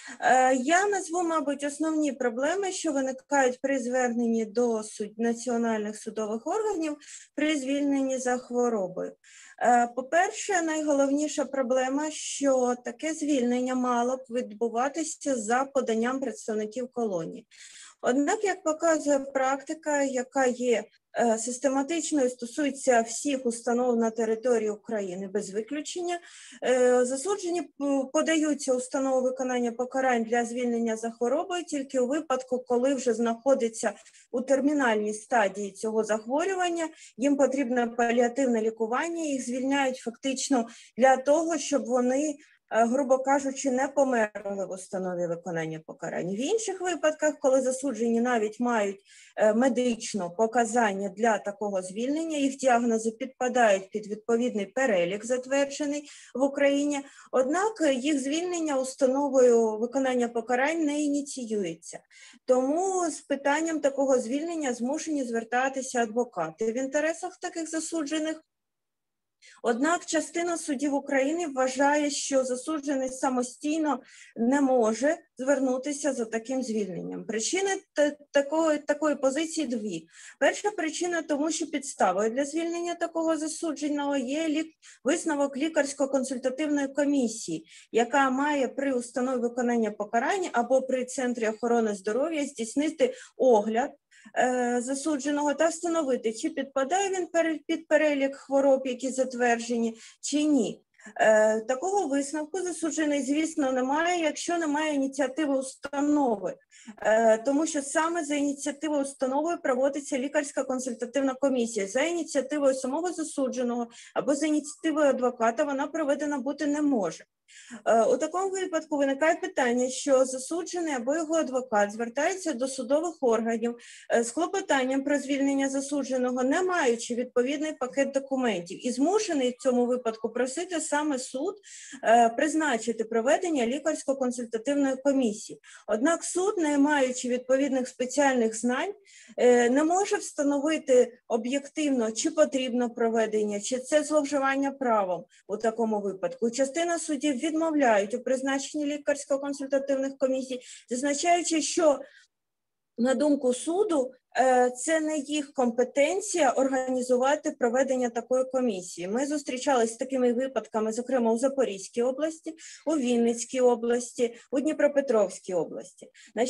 Я назву, мабуть, основні проблеми, що виникають при зверненні до національних судових органів при звільненні за хворобою. По-перше, найголовніша проблема, що таке звільнення мало б відбуватися за поданням представників колонії. Однак, як показує практика, яка є систематичною, стосується всіх установ на території України без виключення, засуджені подаються установи виконання покарань для звільнення за хворобою тільки у випадку, коли вже знаходиться у термінальній стадії цього захворювання, їм потрібне паліативне лікування, їх звільняють фактично для того, щоб вони, грубо кажучи, не померли в установі виконання покарань. В інших випадках, коли засуджені навіть мають медичне показання для такого звільнення, їх діагнози підпадають під відповідний перелік, затверджений в Україні, однак їх звільнення установою виконання покарань не ініціюється. Тому з питанням такого звільнення змушені звертатися адвокати в інтересах таких засуджених. Однак частина судів України вважає, що засуджений самостійно не може звернутися за таким звільненням. Причини такої позиції дві. Перша причина тому, що підставою для звільнення такого засудженого є висновок лікарсько-консультативної комісії, яка має при установі виконання покарання або при Центрі охорони здоров'я здійснити огляд засудженого та встановити, чи підпадає він під перелік хвороб, які затверджені, чи ні. Такого висновку засуджений, звісно, немає, якщо немає ініціативи установи, тому що саме за ініціативою установи проводиться лікарська консультативна комісія. За ініціативою самого засудженого або за ініціативою адвоката вона проведена бути не може. У такому випадку виникає питання, що засуджений або його адвокат звертається до судових органів з клопотанням про звільнення засудженого, не маючи відповідний пакет документів, і змушений в цьому випадку просити саме суд призначити проведення лікарсько-консультативної комісії. Однак суд, не маючи відповідних спеціальних знань, не може встановити об'єктивно, чи потрібно проведення, чи це зловживання правом у такому випадку. Частина суддів відмовляють у призначенні лікарсько-консультативних комісій, зазначаючи, що, на думку суду, це не їх компетенція організувати проведення такої комісії. Ми зустрічалися з такими випадками, зокрема, у Запорізькій області, у Вінницькій області, у Дніпропетровській області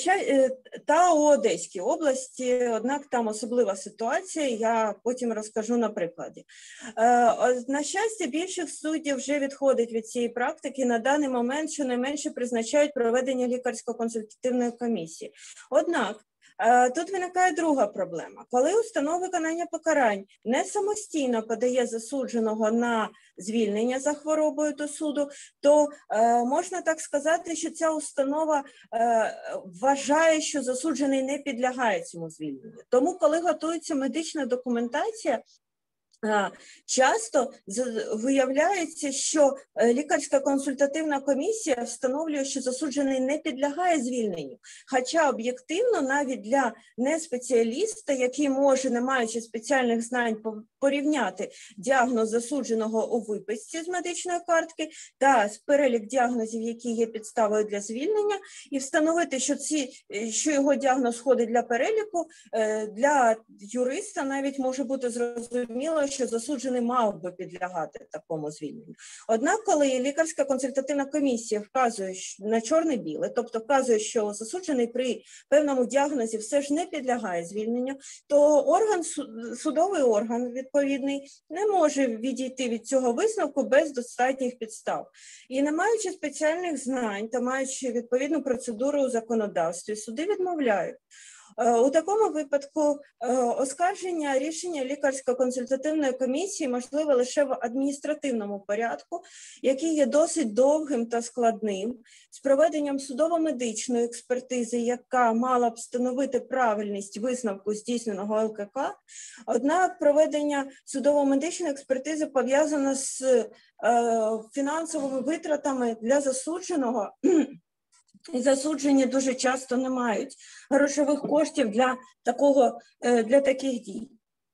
та у Одеській області, однак там особлива ситуація, я потім розкажу на прикладі. На щастя, більшість суддів вже відходить від цієї практики, на даний момент щонайменше призначають проведення лікарсько-консультативної комісії. Однак, тут виникає друга проблема. Коли установа виконання покарань не самостійно подає засудженого на звільнення за хворобою до суду, то можна так сказати, що ця установа вважає, що засуджений не підлягає цьому звільненню. Тому, коли готується медична документація, часто виявляється, що лікарська консультативна комісія встановлює, що засуджений не підлягає звільненню. Хоча об'єктивно навіть для неспеціаліста, який може, не маючи спеціальних знань, порівняти діагноз засудженого у виписці з медичної картки та перелік діагнозів, які є підставою для звільнення, і встановити, що його діагноз входить для переліку, для юриста навіть може бути зрозуміло, що засуджений мав би підлягати такому звільненню. Однак, коли лікарська консультативна комісія вказує на чорне-біле, тобто вказує, що засуджений при певному діагнозі все ж не підлягає звільненню, то судовий орган відповідний не може відійти від цього висновку без достатніх підстав. І не маючи спеціальних знань та маючи відповідну процедуру у законодавстві, суди відмовляють. У такому випадку оскарження рішення лікарсько-консультативної комісії можливе лише в адміністративному порядку, який є досить довгим та складним, з проведенням судово-медичної експертизи, яка мала б встановити правильність висновку здійсненого ЛКК. Однак проведення судово-медичної експертизи пов'язано з фінансовими витратами для засудженого, І засуджені дуже часто не мають грошових коштів для таких дій.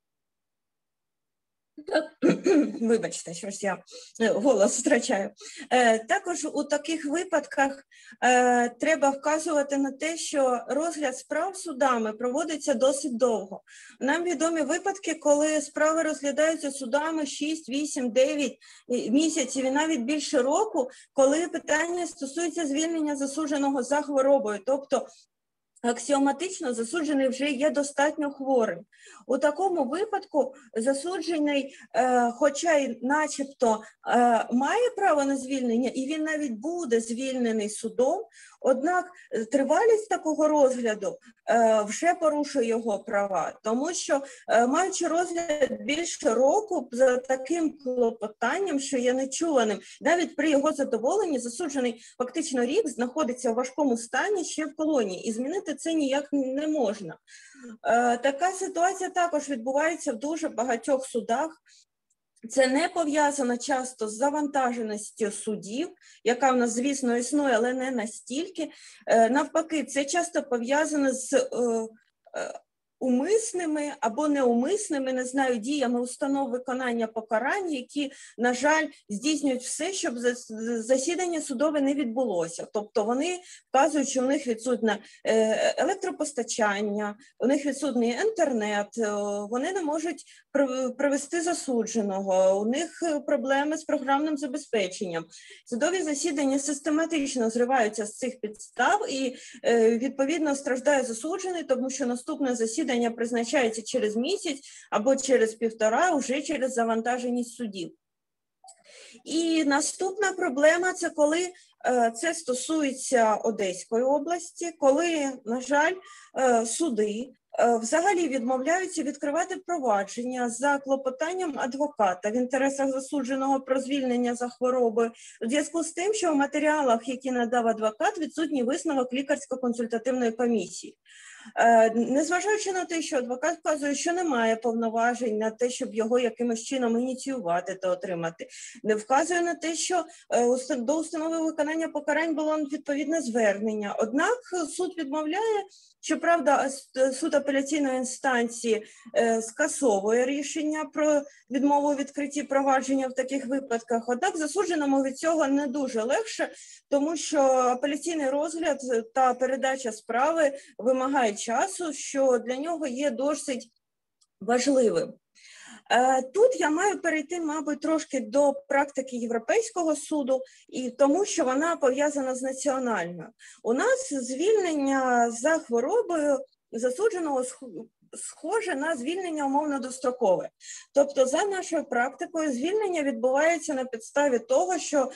Вибачте, що ж я голос втрачаю. Також у таких випадках треба вказувати на те, що розгляд справ судами проводиться досить довго. Нам відомі випадки, коли справи розглядаються судами 6, 8, 9 місяців і навіть більше року, коли питання стосується звільнення засудженого за хворобою, тобто аксіоматично засуджений вже є достатньо хворим. У такому випадку засуджений, хоча й начебто має право на звільнення, і він навіть буде звільнений судом, однак тривалість такого розгляду вже порушує його права, тому що, маючи розгляд більше року за таким клопотанням, що є нечуваним, навіть при його задоволенні засуджений фактично рік знаходиться в важкому стані ще в колонії, і змінити це ніяк не можна. Така ситуація також відбувається в дуже багатьох судах. Це не пов'язано часто з завантаженістю судів, яка в нас, звісно, існує, але не настільки. Навпаки, це часто пов'язано з умисними або неумисними, не знаю, діями установ виконання покарань, які, на жаль, здійснюють все, щоб засідання судове не відбулося. Тобто вони вказують, що у них відсутне електропостачання, у них відсутній інтернет, вони не можуть привести засудженого, у них проблеми з програмним забезпеченням. Судові засідання систематично зриваються з цих підстав і, відповідно, страждає засуджений, тому що наступне засідання призначається через місяць або через півтора, вже через завантаженість судів. І наступна проблема – це коли це стосується Одеської області, коли, на жаль, суди взагалі відмовляються відкривати провадження за клопотанням адвоката в інтересах засудженого про звільнення за хворобою, у зв'язку з тим, що в матеріалах, які надав адвокат, відсутній висновок лікарсько-консультативної комісії. Незважаючи на те, що адвокат вказує, що немає повноважень на те, щоб його якимось чином ініціювати та отримати, не вказує на те, що до установи виконання покарань було відповідне звернення. Однак суд відмовляє, щоправда, суд апеляційної інстанції скасовує рішення про відмову у відкритті провадження в таких випадках. Однак засудженому від цього не дуже легше, тому що апеляційний розгляд та передача справи вимагає часу, що для нього є досить важливим. Тут я маю перейти, мабуть, трошки до практики Європейського суду, і тому що вона пов'язана з національною. У нас звільнення за хворобою засудженого схоже на звільнення умовно дострокове. Тобто, за нашою практикою, звільнення відбувається на підставі того, що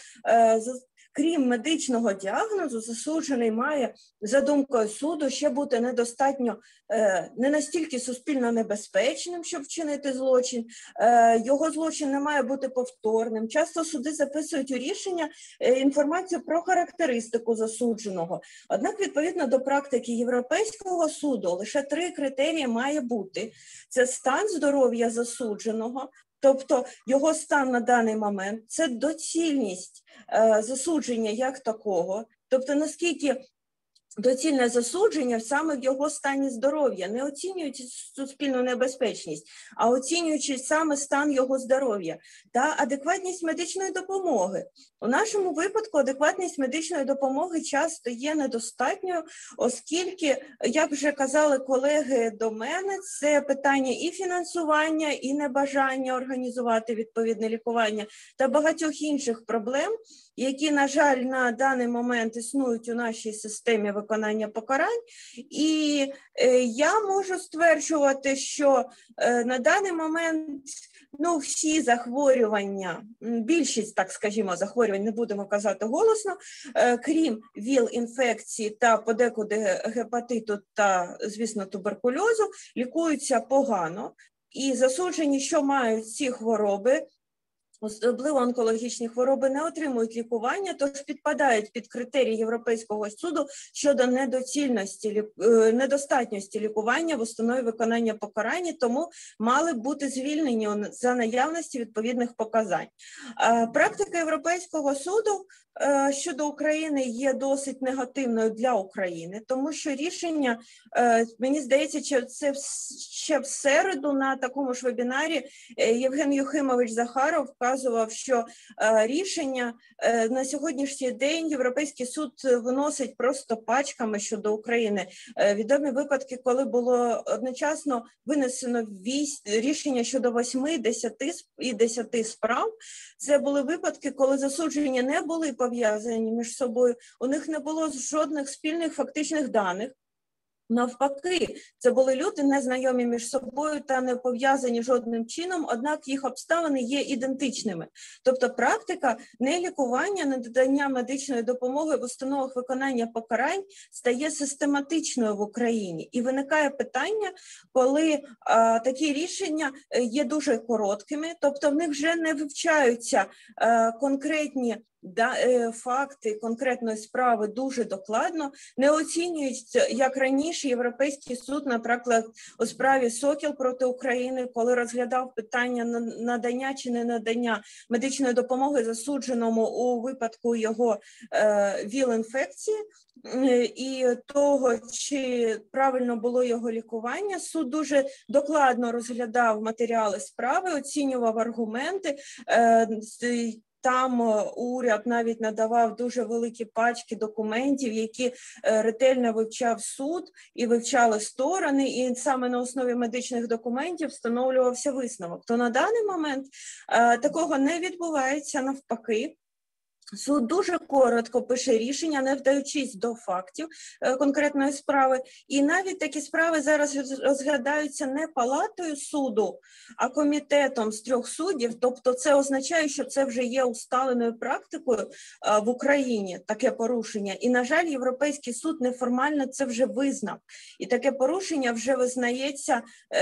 крім медичного діагнозу, засуджений має, за думкою суду, ще бути недостатньо, не настільки суспільно небезпечним, щоб вчинити злочин, його злочин не має бути повторним. Часто суди записують у рішення інформацію про характеристику засудженого. Однак, відповідно до практики Європейського суду, лише 3 критерії має бути. Це стан здоров'я засудженого, тобто його стан на даний момент, це доцільність засудження як такого, тобто наскільки доцільне засудження саме в його стані здоров'я, не оцінюючи суспільну небезпечність, а оцінюючи саме стан його здоров'я та адекватність медичної допомоги. У нашому випадку адекватність медичної допомоги часто є недостатньою, оскільки, як вже казали колеги до мене, це питання і фінансування, і небажання організувати відповідне лікування та багатьох інших проблем, які, на жаль, на даний момент існують у нашій системі виконання покарань. І я можу стверджувати, що на даний момент всі захворювання, більшість, так скажімо, захворювань, не будемо казати голосно, крім ВІЛ-інфекції та подекуди гепатиту та, звісно, туберкульозу, лікуються погано. І засуджені, що мають ці хвороби, особливо онкологічні хвороби, не отримують лікування, тож підпадають під критерії Європейського суду щодо недостатності лікування в установі виконання покарання, тому мали б бути звільнені за наявності відповідних показань. Практика Європейського суду щодо України є досить негативною для України, тому що рішення, мені здається, що це ще в середу на такому ж вебінарі Євген Юхимович Захаров вказував, що рішення на сьогоднішній день Європейський суд виносить просто пачками щодо України. Відомі випадки, коли було одночасно винесено рішення щодо 8, 10 справ. Це були випадки, коли засудження не були пов'язані між собою, у них не було жодних спільних фактичних даних. Навпаки, це були люди незнайомі між собою та не пов'язані жодним чином, однак їх обставини є ідентичними. Тобто практика нелікування, надання медичної допомоги в установах виконання покарань стає систематичною в Україні. І виникає питання, коли такі рішення є дуже короткими, тобто в них вже не вивчаються конкретні факти конкретної справи дуже докладно, не оцінюють, як раніше Європейський суд, наприклад, у справі Сокіл проти України, коли розглядав питання надання чи не надання медичної допомоги засудженому у випадку його ВІЛ-інфекції і того, чи правильно було його лікування. Суд дуже докладно розглядав матеріали справи, оцінював аргументи. Там уряд навіть надавав дуже великі пачки документів, які ретельно вивчав суд і вивчали сторони, і саме на основі медичних документів встановлювався висновок. То на даний момент такого не відбувається, навпаки. Суд дуже коротко пише рішення, не вдаючись до фактів конкретної справи. І навіть такі справи зараз розглядаються не палатою суду, а комітетом з 3 суддів. Тобто це означає, що це вже є усталеною практикою в Україні, таке порушення. І, на жаль, Європейський суд неформально це вже визнав. І таке порушення вже визнається,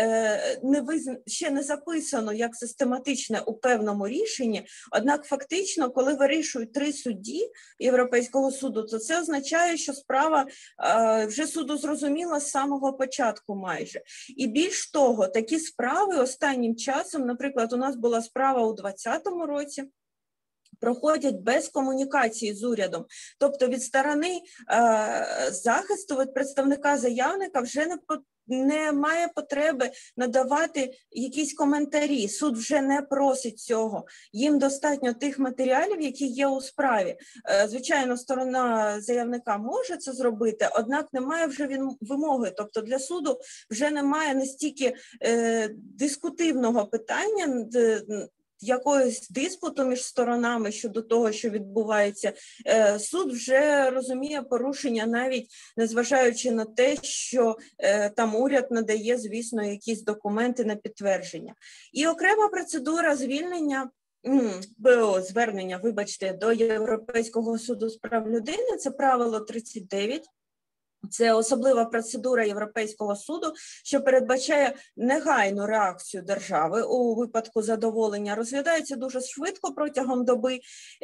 ще не записано як систематичне у певному рішенні, однак фактично, коли вирішують 3 судді Європейського суду, то це означає, що справа вже суду зрозуміла з самого початку майже. І більш того, такі справи останнім часом, наприклад, у нас була справа у 2020 році, проходять без комунікації з урядом. Тобто від сторони захисту, від представника заявника вже немає потреби надавати якісь коментарі. Суд вже не просить цього. Їм достатньо тих матеріалів, які є у справі. Звичайно, сторона заявника може це зробити, однак немає вже вимоги. Тобто для суду вже немає настільки дискутивного питання, якогось диспуту між сторонами щодо того, що відбувається. Суд вже розуміє порушення, навіть незважаючи на те, що там уряд надає, звісно, якісь документи на підтвердження. І окрема процедура звільнення, звернення, вибачте, до Європейського суду з прав людини, це правило 39. Це особлива процедура Європейського суду, що передбачає негайну реакцію держави у випадку задоволення. Розглядається дуже швидко протягом доби,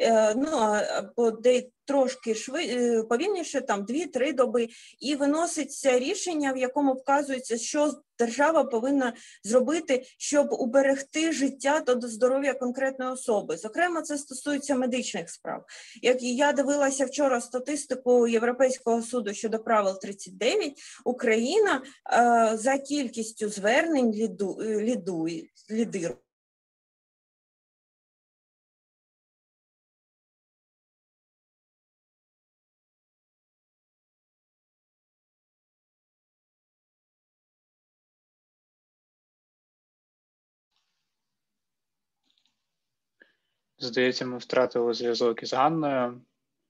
або трошки повільніше, там 2-3 доби, і виноситься рішення, в якому вказується, що держава повинна зробити, щоб уберегти життя та здоров'я конкретної особи. Зокрема, це стосується медичних справ. Як я дивилася вчора статистику Європейського суду щодо правил 39, Україна за кількістю звернень лідирує. Здається, ми втратили зв'язок із Ганною.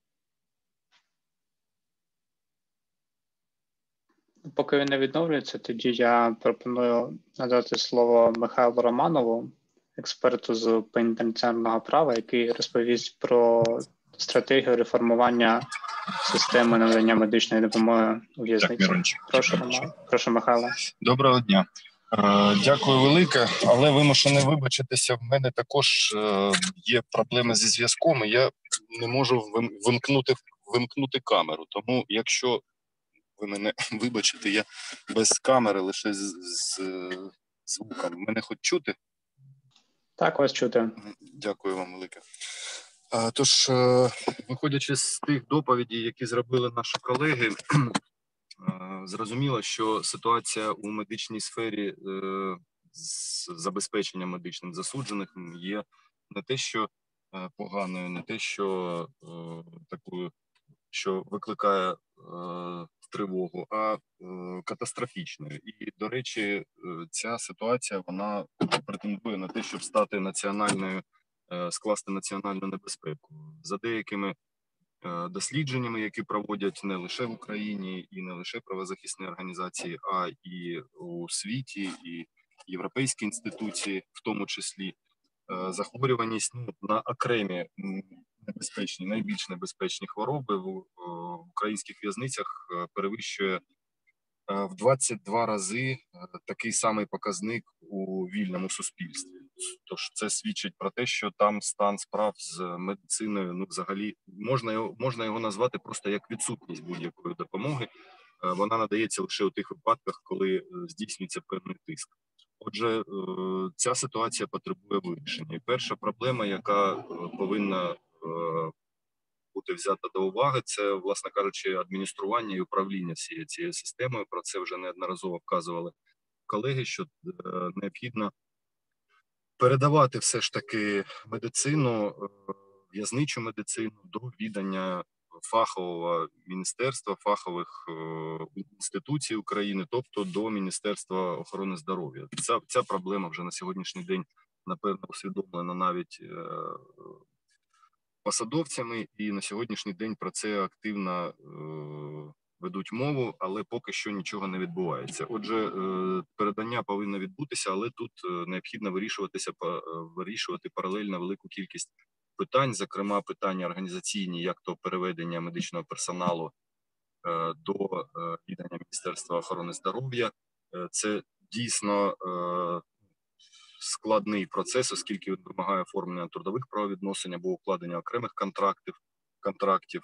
Поки він не відновлюється, тоді я пропоную надати слово Михайлу Романову, експерту з пенітенціарного права, який розповість про стратегію реформування системи надання медичної допомоги у в'язниці. Так, Прошу, Михайло. Доброго дня. Дякую велике, але вимушений вибачитися, в мене також є проблеми зі зв'язком, і я не можу вимкнути камеру. Тому, якщо ви мене вибачите, я без камери, лише з звуком. Мене хоч чути? Так, вас чути. Дякую вам велике. Тож, виходячи з тих доповідей, які зробили наші колеги, зрозуміло, що ситуація у медичній сфері з забезпеченням медичним засуджених є не те, що поганою, не те, що такою, що викликає тривогу, а катастрофічною. І, до речі, ця ситуація, вона претендує на те, щоб стати національною, скласти національну небезпеку. За деякими дослідженнями, які проводять не лише в Україні і не лише правозахисні організації, а і у світі, і європейські інституції, в тому числі, захворюваність на окремі небезпечні, найбільш небезпечні хвороби в українських в'язницях перевищує в 22 рази такий самий показник у вільному суспільстві. Тож це свідчить про те, що там стан справ з медициною, ну, взагалі, можна його назвати просто як відсутність будь-якої допомоги. Вона надається лише у тих випадках, коли здійснюється певний тиск. Отже, ця ситуація потребує вирішення. І перша проблема, яка повинна бути взята до уваги, це, власне кажучи, адміністрування і управління всією цією системою. Про це вже неодноразово вказували колеги, що необхідно передавати все ж таки медицину, в'язничу медицину до відання фахового міністерства, фахових інституцій України, тобто до Міністерства охорони здоров'я. Ця проблема вже на сьогоднішній день, напевно, усвідомлена навіть посадовцями, і на сьогоднішній день про це активно ведуть мову, але поки що нічого не відбувається. Отже, передання повинно відбутися, але тут необхідно вирішувати паралельно велику кількість питань, зокрема питання організаційні, як то переведення медичного персоналу до відання Міністерства охорони здоров'я. Це дійсно складний процес, оскільки він вимагає оформлення трудових правовідносин або укладення окремих контрактів.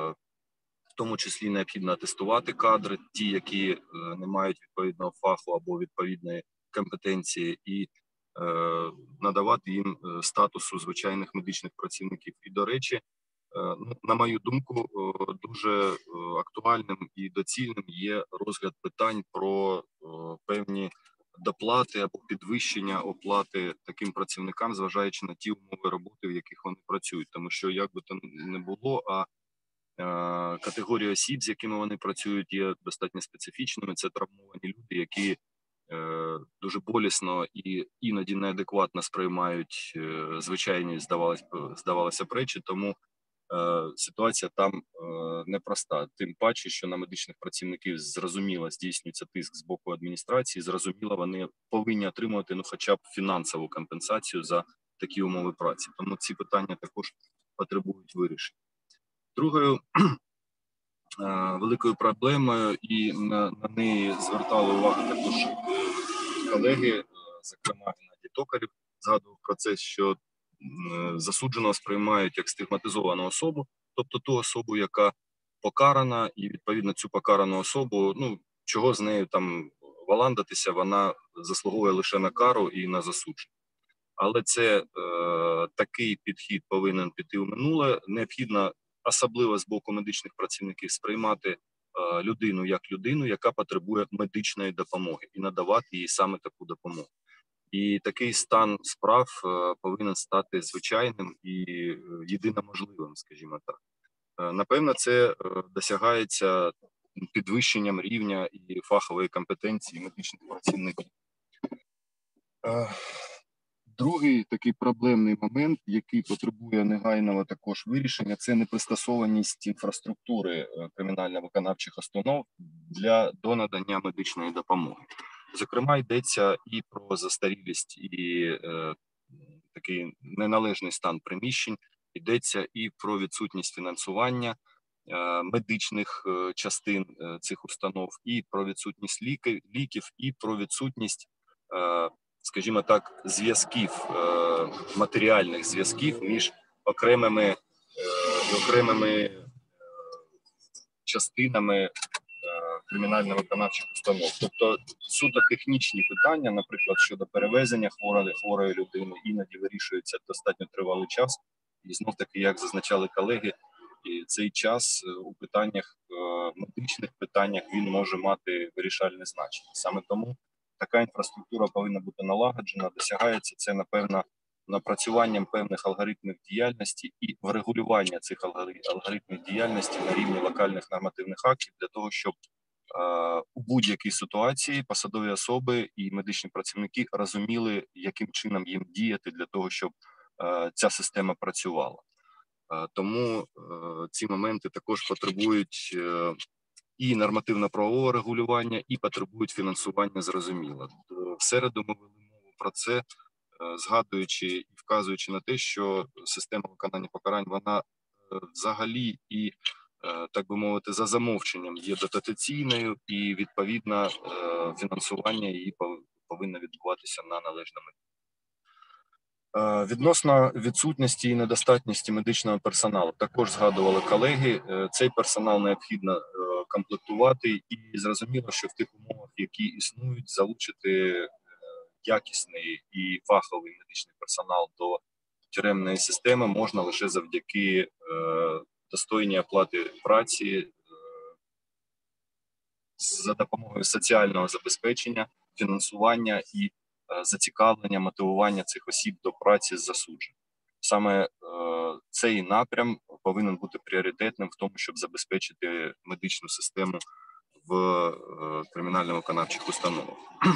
В тому числі необхідно атестувати кадри, ті, які не мають відповідного фаху або відповідної компетенції, і надавати їм статусу звичайних медичних працівників. І, до речі, на мою думку, дуже актуальним і доцільним є розгляд питань про певні доплати або підвищення оплати таким працівникам, зважаючи на ті умови роботи, в яких вони працюють. Тому що, як би то не було, категорія осіб, з якими вони працюють, є достатньо специфічними. Це травмовані люди, які дуже болісно і іноді неадекватно сприймають звичайні, здавалося б, речі, тому ситуація там непроста. Тим паче, що на медичних працівників зрозуміло здійснюється тиск з боку адміністрації, зрозуміло, вони повинні отримувати хоча б фінансову компенсацію за такі умови праці. Тому ці питання також потребують вирішення. Другою великою проблемою, і на неї звертали увагу також колеги, зокрема Геннадій Токарєв, згадував про це, що засудженого сприймають як стигматизовану особу, тобто ту особу, яка покарана, і відповідно цю покарану особу, чого з нею там валандатися, вона заслуговує лише на кару і на засудження. Але це такий підхід повинен піти у минуле. Необхідно, особливо з боку медичних працівників, сприймати людину як людину, яка потребує медичної допомоги, і надавати їй саме таку допомогу. І такий стан справ повинен стати звичайним і єдиноможливим, скажімо так. Напевно, це досягається підвищенням рівня і фахової компетенції медичних працівників. Другий такий проблемний момент, який потребує негайного також вирішення, це непристосованість інфраструктури кримінально-виконавчих установ до надання медичної допомоги. Зокрема, йдеться і про застарілість, і такий неналежний стан приміщень, йдеться і про відсутність фінансування медичних частин цих установ, і про відсутність ліків, і про відсутність скажімо так, зв'язків, матеріальних зв'язків між окремими частинами кримінально-виконавчих установ. Тобто суто технічні питання, наприклад, щодо перевезення хворої людини, іноді вирішується достатньо тривалий час. І знов-таки, як зазначали колеги, і цей час у питаннях, медичних питаннях, він може мати вирішальне значення. Саме тому така інфраструктура повинна бути налагоджена, досягається це, напевно, напрацюванням певних алгоритмів діяльності і врегулювання цих алгоритмів діяльності на рівні локальних нормативних актів для того, щоб у будь-якій ситуації посадові особи і медичні працівники розуміли, яким чином їм діяти для того, щоб ця система працювала. Тому ці моменти також потребують і нормативно-правового регулювання, і потребують фінансування, зрозуміло. В середу ми вели мову про це, згадуючи і вказуючи на те, що система виконання покарань, вона взагалі і, так би мовити, за замовченням є дотаційною, і відповідно фінансування її повинно відбуватися на належному рівні. Відносно відсутності і недостатності медичного персоналу, також згадували колеги, цей персонал необхідно комплектувати, і зрозуміло, що в тих умовах, які існують, залучити якісний і фаховий медичний персонал до тюремної системи можна лише завдяки достойній оплаті праці, за допомогою соціального забезпечення, фінансування і зацікавлення, мотивування цих осіб до праці з засудженим. Саме цей напрям повинен бути пріоритетним в тому, щоб забезпечити медичну систему в кримінально-виконавчих установах.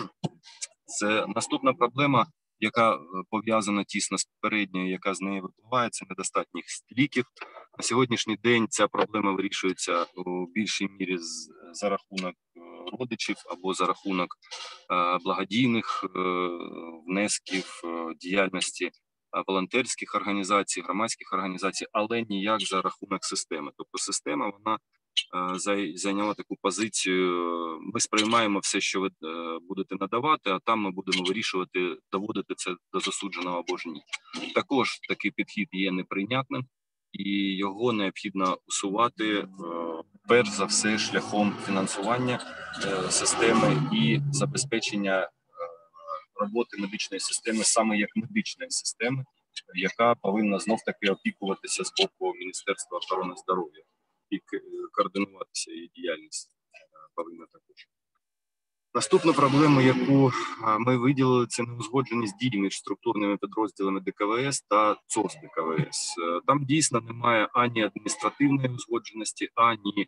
Це наступна проблема, яка пов'язана тісно з попередньою, яка з неї випливає, це недостатність ліків. На сьогоднішній день ця проблема вирішується у більшій мірі за рахунок родичів або за рахунок благодійних внесків, діяльності волонтерських організацій, громадських організацій, але ніяк за рахунок системи. Тобто система, вона зайняла таку позицію: ми сприймаємо все, що ви будете надавати, а там ми будемо вирішувати, доводити це до засудженого або ж ні. Також такий підхід є неприйнятним, і його необхідно усувати, перш за все, шляхом фінансування системи і забезпечення роботи медичної системи саме як медичної системи, яка повинна знов-таки опікуватися з боку Міністерства охорони здоров'я і координуватися її діяльність повинна також. Наступну проблему, яку ми виділили, це неузгодженість дій між структурними підрозділами ДКВС та ЦОС ДКВС. Там дійсно немає ані адміністративної узгодженості, ані,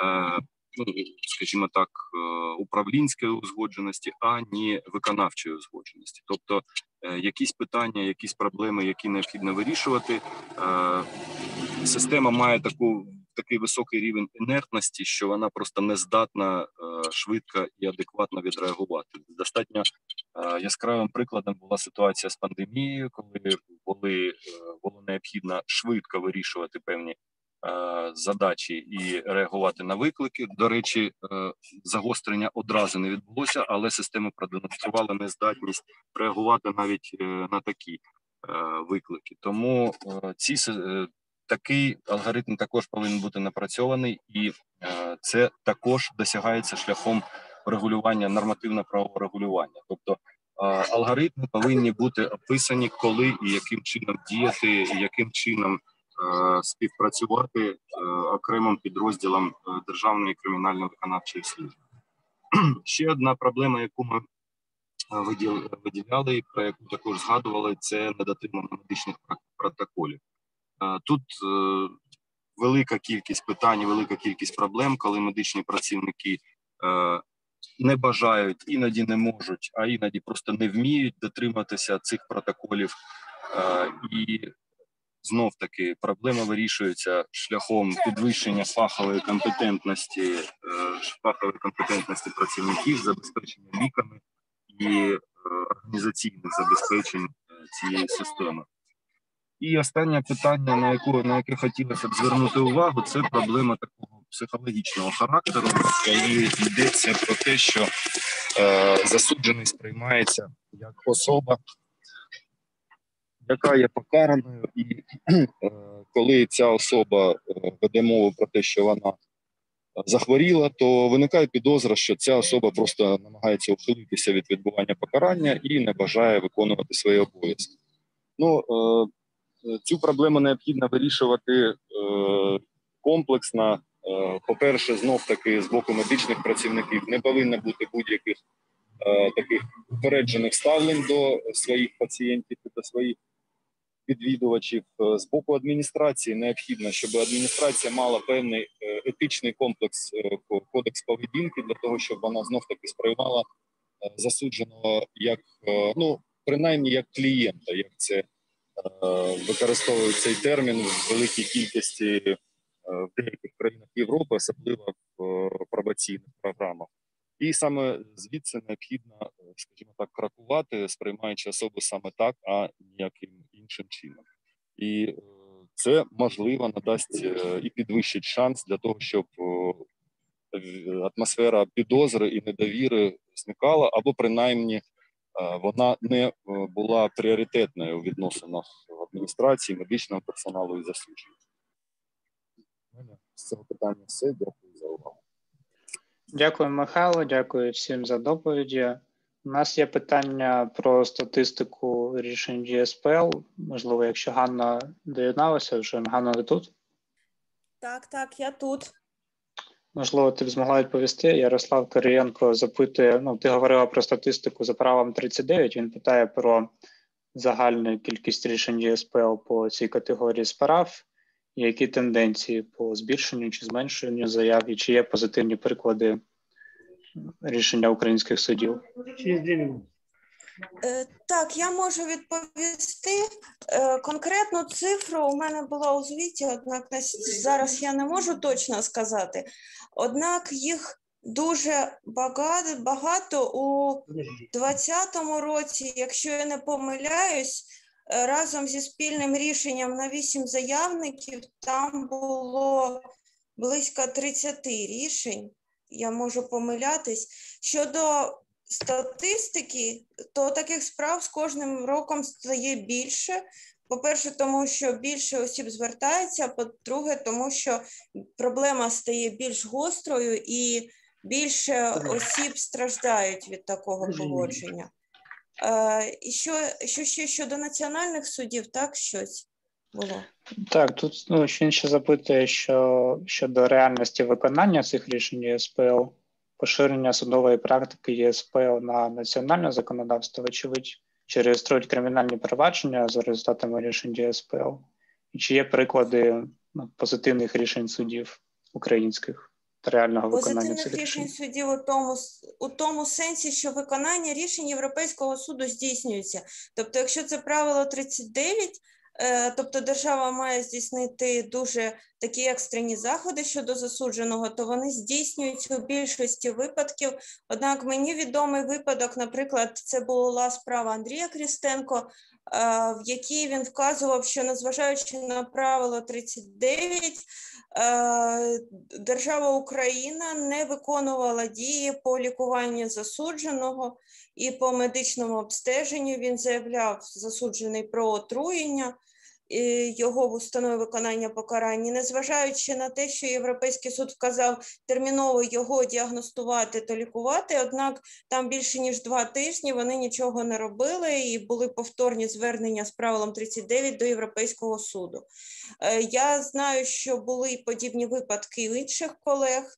скажімо так, управлінської узгодженості, ані виконавчої узгодженості. Тобто якісь питання, якісь проблеми, які необхідно вирішувати, система має такий високий рівень інертності, що вона просто не здатна швидко і адекватно відреагувати. Достатньо яскравим прикладом була ситуація з пандемією, коли було необхідно швидко вирішувати певні задачі і реагувати на виклики. До речі, загострення одразу не відбулося, але система продемонструвала нездатність реагувати навіть на такі виклики. Тому такий алгоритм також повинен бути напрацьований, і це також досягається шляхом регулювання, нормативно-правового регулювання. Тобто алгоритми повинні бути описані, коли і яким чином діяти, і яким чином співпрацювати окремим підрозділам Державної кримінально-виконавчої служби. Ще одна проблема, яку ми виділяли, про яку також згадували, це недотримання медичних протоколів. Тут велика кількість питань, велика кількість проблем, коли медичні працівники не бажають, іноді не можуть, а іноді просто не вміють дотриматися цих протоколів. І знов-таки проблема вирішується шляхом підвищення фахової компетентності працівників, забезпечення ліками і організаційних забезпечень цієї системи. І останнє питання, на яке хотілося б звернути увагу, це проблема такого психологічного характеру, коли йдеться про те, що засуджений сприймається як особа, яка є покараною, і коли ця особа веде мову про те, що вона захворіла, то виникає підозра, що ця особа просто намагається ухилитися від відбування покарання і не бажає виконувати свої обов'язки. Ну, цю проблему необхідно вирішувати комплексно. По-перше, знов-таки, з боку медичних працівників не повинно бути будь-яких таких упереджених ставлень до своїх пацієнтів і до своїх відвідувачів. З боку адміністрації необхідно, щоб адміністрація мала певний етичний комплекс, кодекс поведінки, для того, щоб вона знов-таки сприймала засудженого як, ну, принаймні як клієнта, як це використовують цей термін в великій кількості в деяких країнах Європи, особливо в пробаційних програмах. І саме звідси необхідно, скажімо так, крокувати, сприймаючи особу саме так, а ніяким іншим чином. І це, можливо, надасть і підвищить шанс для того, щоб атмосфера підозри і недовіри зникала, або принаймні вона не була пріоритетною у відносинах адміністрації, медичного персоналу і засуджених. З цього питання все. Дякую за увагу. Дякую, Михайло, дякую всім за доповіді. У нас є питання про статистику рішень ЄСПЛ. Можливо, якщо Ганна доєдналася вже. Ганна, ви тут? Так, я тут. Можливо, ти б змогла відповісти. Ярослав Кириєнко запитує, ти говорила про статистику за правилом 39, він питає про загальну кількість рішень ЄСПЛ по цій категорії справ, які тенденції по збільшенню чи зменшенню заяв, і чи є позитивні приклади рішення українських судів? Так, я можу відповісти. Конкретну цифру у мене була у звіті, однак зараз я не можу точно сказати. Однак їх дуже багато у 2020 році, якщо я не помиляюсь, разом зі спільним рішенням на 8 заявників там було близько 30 рішень. Я можу помилятись. Щодо статистики, то таких справ з кожним роком стає більше. По-перше, тому що більше осіб звертається, по-друге, тому що проблема стає більш гострою і більше осіб страждають від такого поводження. І що ще щодо національних судів, так, щось було? Так, тут він ще запитує, що щодо реальності виконання цих рішень ЄСПЛ, поширення судової практики ЄСПЛ на національне законодавство, вочевидь, чи реєструють кримінальні провадження за результатами рішень ЄСПЛ, і чи є приклади позитивних рішень судів українських та реального виконання цих рішень? Позитивних рішень судів у тому сенсі, що виконання рішень Європейського суду здійснюється. Тобто, якщо це правило 39, тобто держава має здійснити дуже такі екстрені заходи щодо засудженого, то вони здійснюються у більшості випадків. Однак мені відомий випадок, наприклад, це була справа Андрія Крістенко, в якій він вказував, що незважаючи на правило 39, держава Україна не виконувала дії по лікуванню засудженого і по медичному обстеженню. Він заявляв засуджений про отруєння, його в установі виконання покарання, незважаючи на те, що Європейський суд вказав терміново його діагностувати та лікувати, однак там більше ніж 2 тижні вони нічого не робили і були повторні звернення з правилом 39 до Європейського суду. Я знаю, що були подібні випадки у інших колег,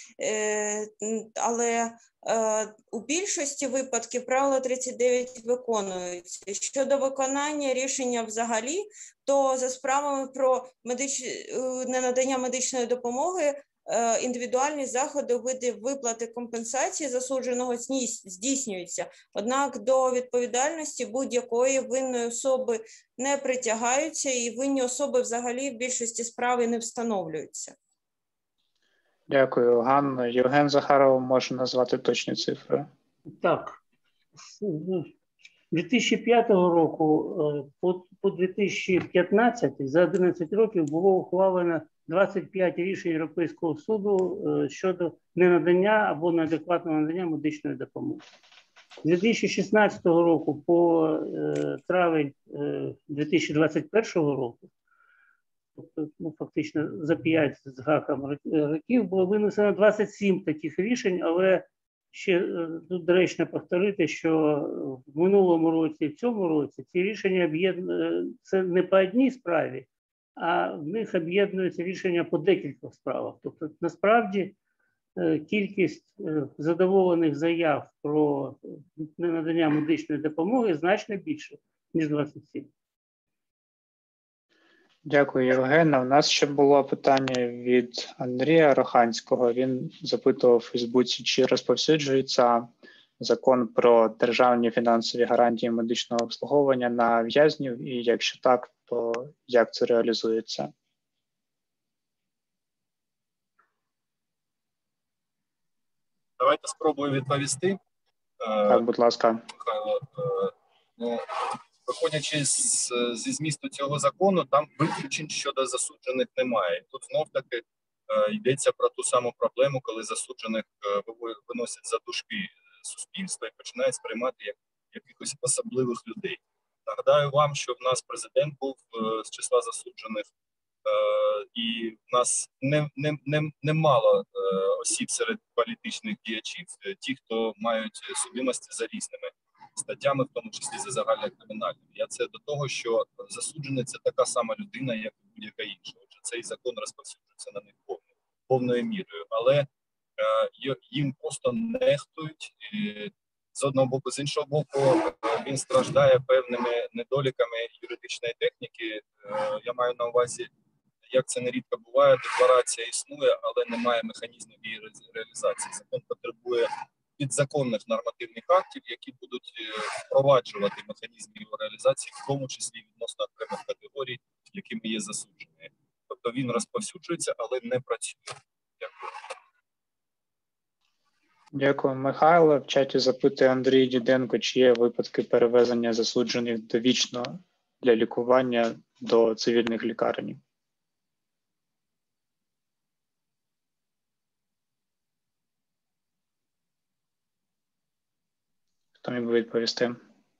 але у більшості випадків правило 39 виконується. Щодо виконання рішення взагалі, то за справами про ненадання медичної допомоги індивідуальні заходи у виді виплати компенсації засудженого здійснюються. Однак до відповідальності будь-якої винної особи не притягаються і винні особи взагалі в більшості справ не встановлюються. Дякую, Ганна. Євген Захаров може назвати точні цифри. Так. З 2005 року по 2015 за 11 років було ухвалено 25 рішень Європейського суду щодо ненадання або неадекватного надання медичної допомоги. З 2016 року по травень 2021 року, тобто фактично за 5 з гаком років, було винесено 27 таких рішень, але ще тут доречно повторити, що в минулому році і в цьому році ці рішення це не по одній справі, а в них об'єднуються рішення по декількох справах. Тобто, насправді, кількість задоволених заяв про ненадання медичної допомоги значно більше, ніж 27. Дякую, Євгена. У нас ще було питання від Андрія Роханського. Він запитував у Фейсбуці, чи розповсюджується закон про державні фінансові гарантії медичного обслуговування на в'язнів, і якщо так, то як це реалізується? Давайте спробую відповісти. Так, будь ласка. Михайло, виходячи зі змісту цього закону, там виключень щодо засуджених немає. Тут знов-таки йдеться про ту саму проблему, коли засуджених виносять за дужки суспільства і починають сприймати як якихось особливих людей. Нагадаю вам, що в нас президент був з числа засуджених, і в нас немало осіб серед політичних діячів, ті, хто мають судимості за різними статтями, в тому числі за загальнокримінальними. Я це до того, що засуджений – це така сама людина, як і будь-яка інша. Отже, цей закон розповсюджується на них повною мірою, але їм просто нехтують. З одного боку, з іншого боку, він страждає певними недоліками юридичної техніки. Я маю на увазі, як це нерідко буває, декларація існує, але немає механізмів її реалізації. Закон потребує підзаконних нормативних актів, які будуть впроваджувати механізми його реалізації, в тому числі відносно окремих категорій, якими є засуджені. Тобто він розповсюджується, але не працює. Дякую. Дякую, Михайло. В чаті запитує Андрій Діденко, чи є випадки перевезення засуджених довічно для лікування до цивільних лікарень. Хто міг би відповісти?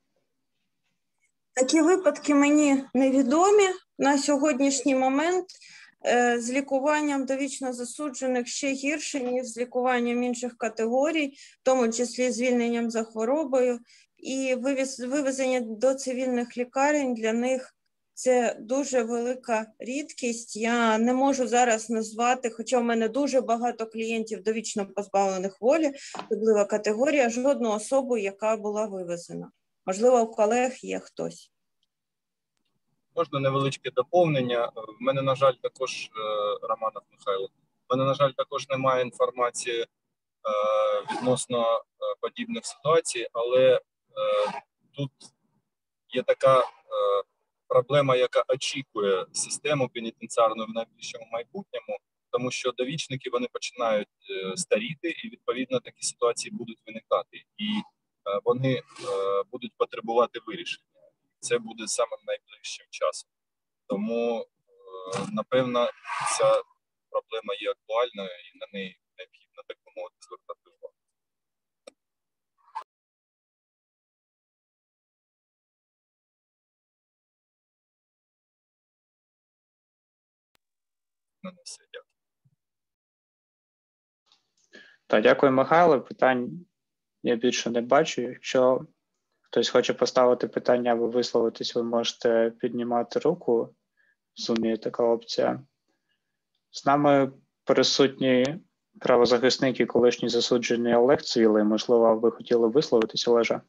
Такі випадки мені невідомі на сьогоднішній момент. З лікуванням довічно засуджених ще гірше, ніж з лікуванням інших категорій, в тому числі звільненням за хворобою. І вивезення до цивільних лікарень для них це дуже велика рідкість. Я не можу зараз назвати, хоча в мене дуже багато клієнтів довічно позбавлених волі, особлива категорія, жодну особу, яка була вивезена. Можливо, у колег є хтось. Можна невеличке доповнення. В мене, на жаль, також, Романов Михайло, в мене, на жаль, також немає інформації відносно подібних ситуацій, але тут є така проблема, яка очікує систему пенітенціарну в найближчому майбутньому, тому що довічники, вони починають старіти, і, відповідно, такі ситуації будуть виникати. І вони будуть потребувати вирішення. Це буде саме найближчим часом. Тому, напевно, ця проблема є актуальною і на неї необхідно, так би мовити, звертати увагу. На все, дякую. Так, дякую, Михайло. Питань я більше не бачу. Якщо хтось хоче поставити питання або висловитись, ви можете піднімати руку. В Zoom є така опція. З нами присутні правозахисник і колишній засуджений Олег Цвілий. Можливо, ви хотіли висловитись, Олеже?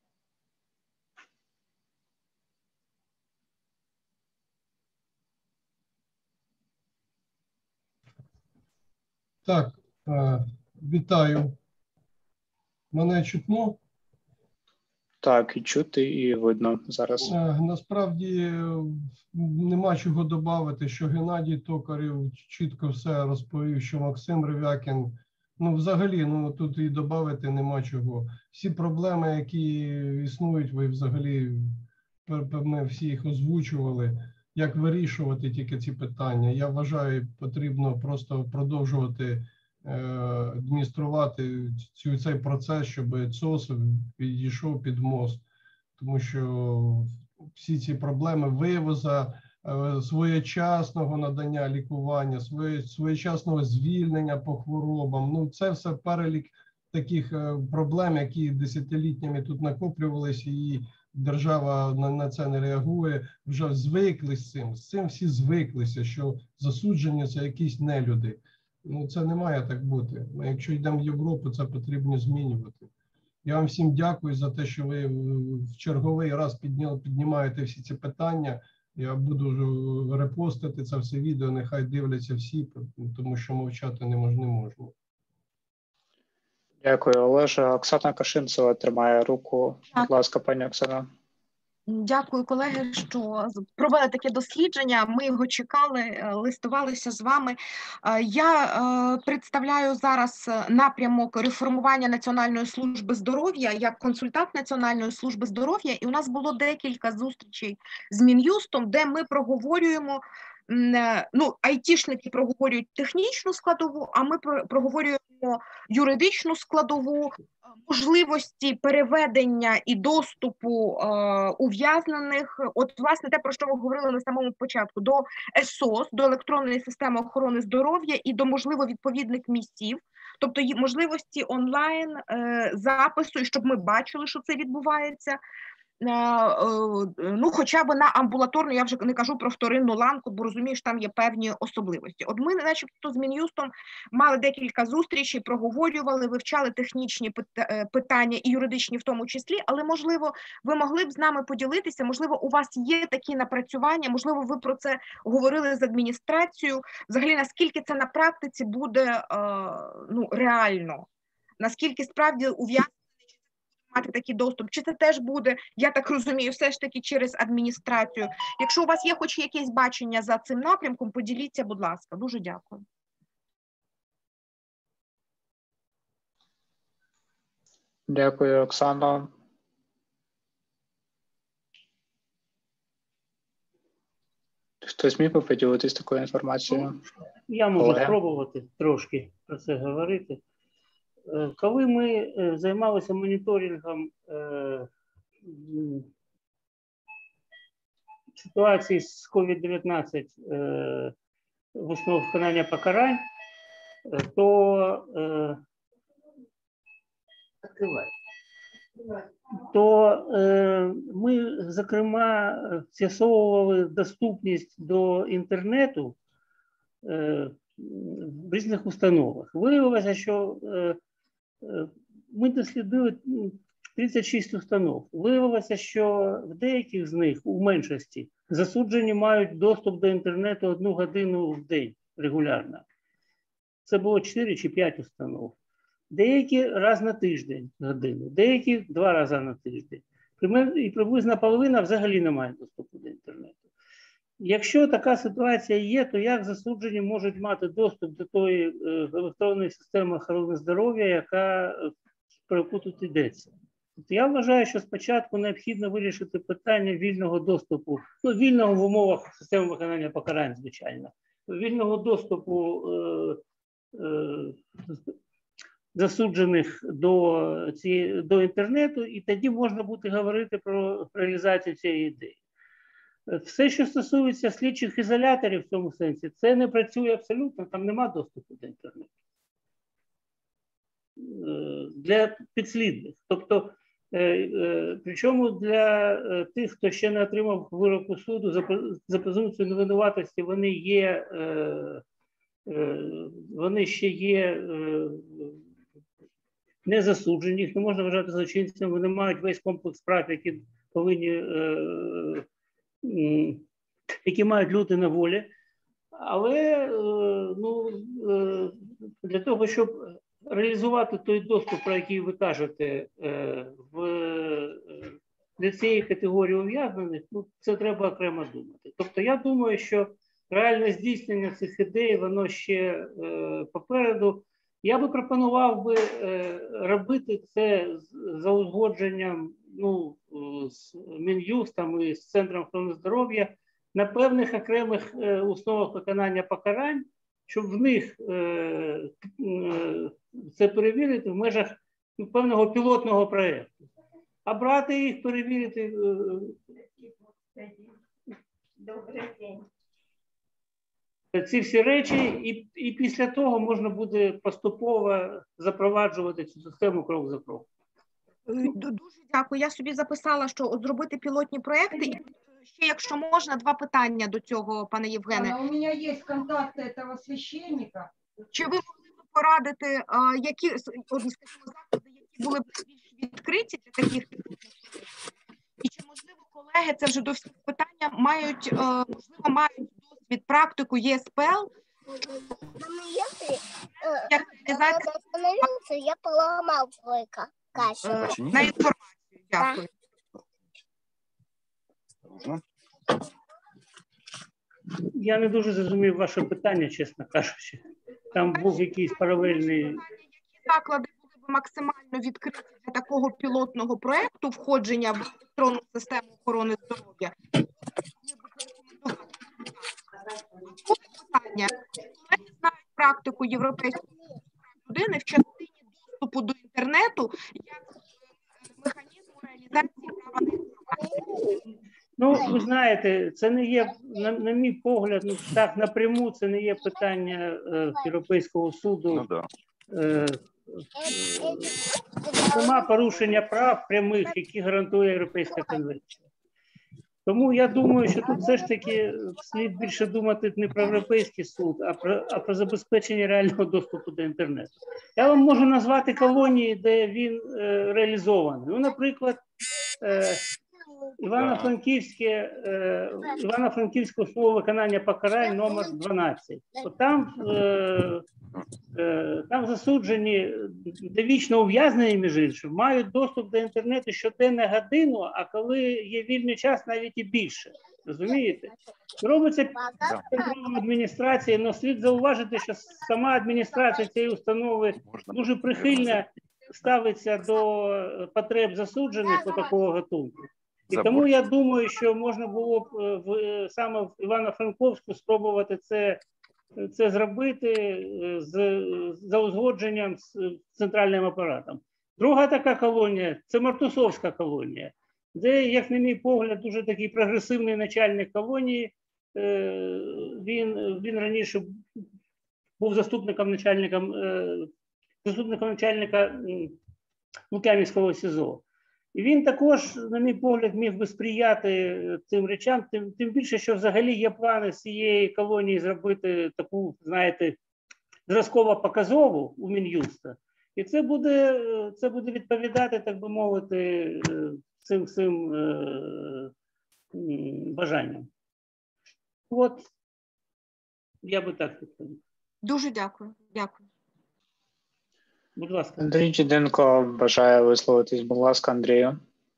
Так, вітаю. Мене чутно? Так, і чути, і видно зараз. Насправді нема чого додати, що Геннадій Токарєв чітко все розповів, що Максим Ревякін, взагалі, тут і додати нема чого. Всі проблеми, які існують, ви взагалі, ми всі їх озвучували. як вирішувати тільки ці питання. Я вважаю, потрібно просто продовжувати адмініструвати цей процес, щоб ЦОС підійшов під мост. Тому що всі ці проблеми вивозу, своєчасного надання лікування, своєчасного звільнення по хворобам, ну це все перелік таких проблем, які десятиліттями тут накоплювалися, і держава на це не реагує. Вже звикли з цим всі звиклися, що засудження – це якісь нелюди. Ну це не має так бути. Якщо йдемо в Європу, це потрібно змінювати. Я вам всім дякую за те, що ви в черговий раз піднімаєте всі ці питання. Я буду репостити це все відео, нехай дивляться всі, тому що мовчати не можна. Дякую, Олежа. Оксана Кашинцева тримає руку. Будь ласка, пані Оксана. Дякую, колеги, що провели таке дослідження. Ми його чекали, листувалися з вами. Я представляю зараз напрямок реформування Національної служби здоров'я як консультант Національної служби здоров'я. І у нас було декілька зустрічей з Мін'юстом, де ми проговорюємо, ну, айтішники проговорюють технічну складову, а ми проговорюємо юридичну складову, можливості переведення і доступу ув'язнених, от власне те, про що ви говорили на самому початку, до ЕСОС, до електронної системи охорони здоров'я і до, можливо, відповідних місців, тобто можливості онлайн запису, і щоб ми бачили, що це відбувається, ну, хоча б на амбулаторну, я вже не кажу про вторинну ланку, бо розумію, що там є певні особливості. От ми, начебто, з Мін'юстом мали декілька зустрічей, проговорювали, вивчали технічні питання і юридичні в тому числі, але, можливо, ви могли б з нами поділитися, можливо, у вас є такі напрацювання, можливо, ви про це говорили з адміністрацією, взагалі, наскільки це на практиці буде, ну, реально, наскільки справді ув'язнені мати такий доступ, чи це теж буде, я так розумію, все ж таки через адміністрацію. Якщо у вас є хоч якесь бачення за цим напрямком, поділіться, будь ласка. Дуже дякую. Дякую, Оксано. Хтось міг би поділитись такою інформацією? Я можу спробувати трошки про це говорити. Коли ми займалися моніторингом ситуації з COVID-19 в основах виконання покарань, то ми, зокрема, з'ясовували доступність до інтернету в різних установах. Виявилося, що ми дослідили 36 установ. Виявилося, що в деяких з них, у меншості, засуджені мають доступ до інтернету 1 годину в день регулярно. Це було 4 чи 5 установ. Деякі раз на тиждень годину, деякі 2 рази на тиждень. І приблизно половина взагалі не має доступу до інтернету. Якщо така ситуація є, то як засуджені можуть мати доступ до тої електронної системи охорони здоров'я, про яку тут йдеться? Я вважаю, що спочатку необхідно вирішити питання вільного доступу, ну, вільного в умовах системи виконання покарань, звичайно, вільного доступу засуджених до інтернету, і тоді можна буде говорити про реалізацію цієї ідеї. Все, що стосується слідчих ізоляторів в цьому сенсі, це не працює абсолютно, там нема доступу до інтернету. Для підслідних. Тобто, причому для тих, хто ще не отримав вироку суду за презумпцією невинуватості, вони ще є не засуджені, їх не можна вважати злочинцями, вони мають весь комплекс прав, які мають люди на волі. Але для того, щоб реалізувати той доступ, про який ви кажете, для цієї категорії ув'язнених, це треба окремо думати. Тобто я думаю, що реальне здійснення цих ідей, воно ще попереду. Я би пропонував робити це за узгодженням з Мін'юстом і з Центром охорони здоров'я на певних окремих установах виконання покарань, щоб в них це перевірити в межах певного пілотного проєкту. А брати їх, перевірити. Добрий день. Ці всі речі, і після того можна буде поступово запроваджувати цю систему крок за кроком. Дуже дякую. Я собі записала, що зробити пілотні проекти. І ще, якщо можна, два питання до цього, пане Євгене. У мене є контакти цього священника. Чи ви могли б порадити, які заклади, які були б більш відкриті для таких пілотних проєктів? І чи, можливо, колеги, це вже до всіх питання, мають досвід, практику ЄСПЛ? Як реалізація? Я поламав свой кашель. На інформацію. Дякую. Я не дуже зрозумів ваше питання, чесно кажучи. Там був якийсь паралельний... Які заклади були б максимально відкриті для такого пілотного проєкту входження в електронну систему охорони здоров'я? Питання. Колеги знають практику Європейської людини в частині доступу до інтернету як механізму реалізації права на інформацію. Ну, ви знаєте, це не є, на мій погляд, ну так напряму це не є питання Європейського суду. Нема порушення прав прямих, які гарантує Європейська конвенція. Тому я думаю, що тут все ж таки слід більше думати не про Європейський суд, а про забезпечення реального доступу до інтернету. Я вам можу назвати колонії, де він реалізований. Ну, наприклад, Івано-Франківське установа виконання покарань номер 12. От там засуджені, довічно ув'язнені, між іншим, мають доступ до інтернету щоденно годину, а коли є вільний час, навіть і більше. Розумієте? Робиться контролем адміністрації, але слід зауважити, що сама адміністрація цієї установи дуже прихильно ставиться до потреб засуджених у такого гатунку. І тому я думаю, що можна було б саме в Івано-Франковську спробувати це зробити за узгодженням з центральним апаратом. Друга така колонія – це Мартусовська колонія, де, як на мій погляд, дуже такий прогресивний начальник колонії. Він раніше був заступником начальника Лук'янівського СІЗО. І він також, на мій погляд, міг би сприяти цим речам, тим більше, що взагалі є плани з цієї колонії зробити таку, знаєте, зразково-показову у Мін'юста. І це буде відповідати, так би мовити, цим бажанням. От, я би так відповів. Дуже дякую. Дякую. Будь ласка. Андрій Діденко бажає висловитись. Будь ласка, Андрію.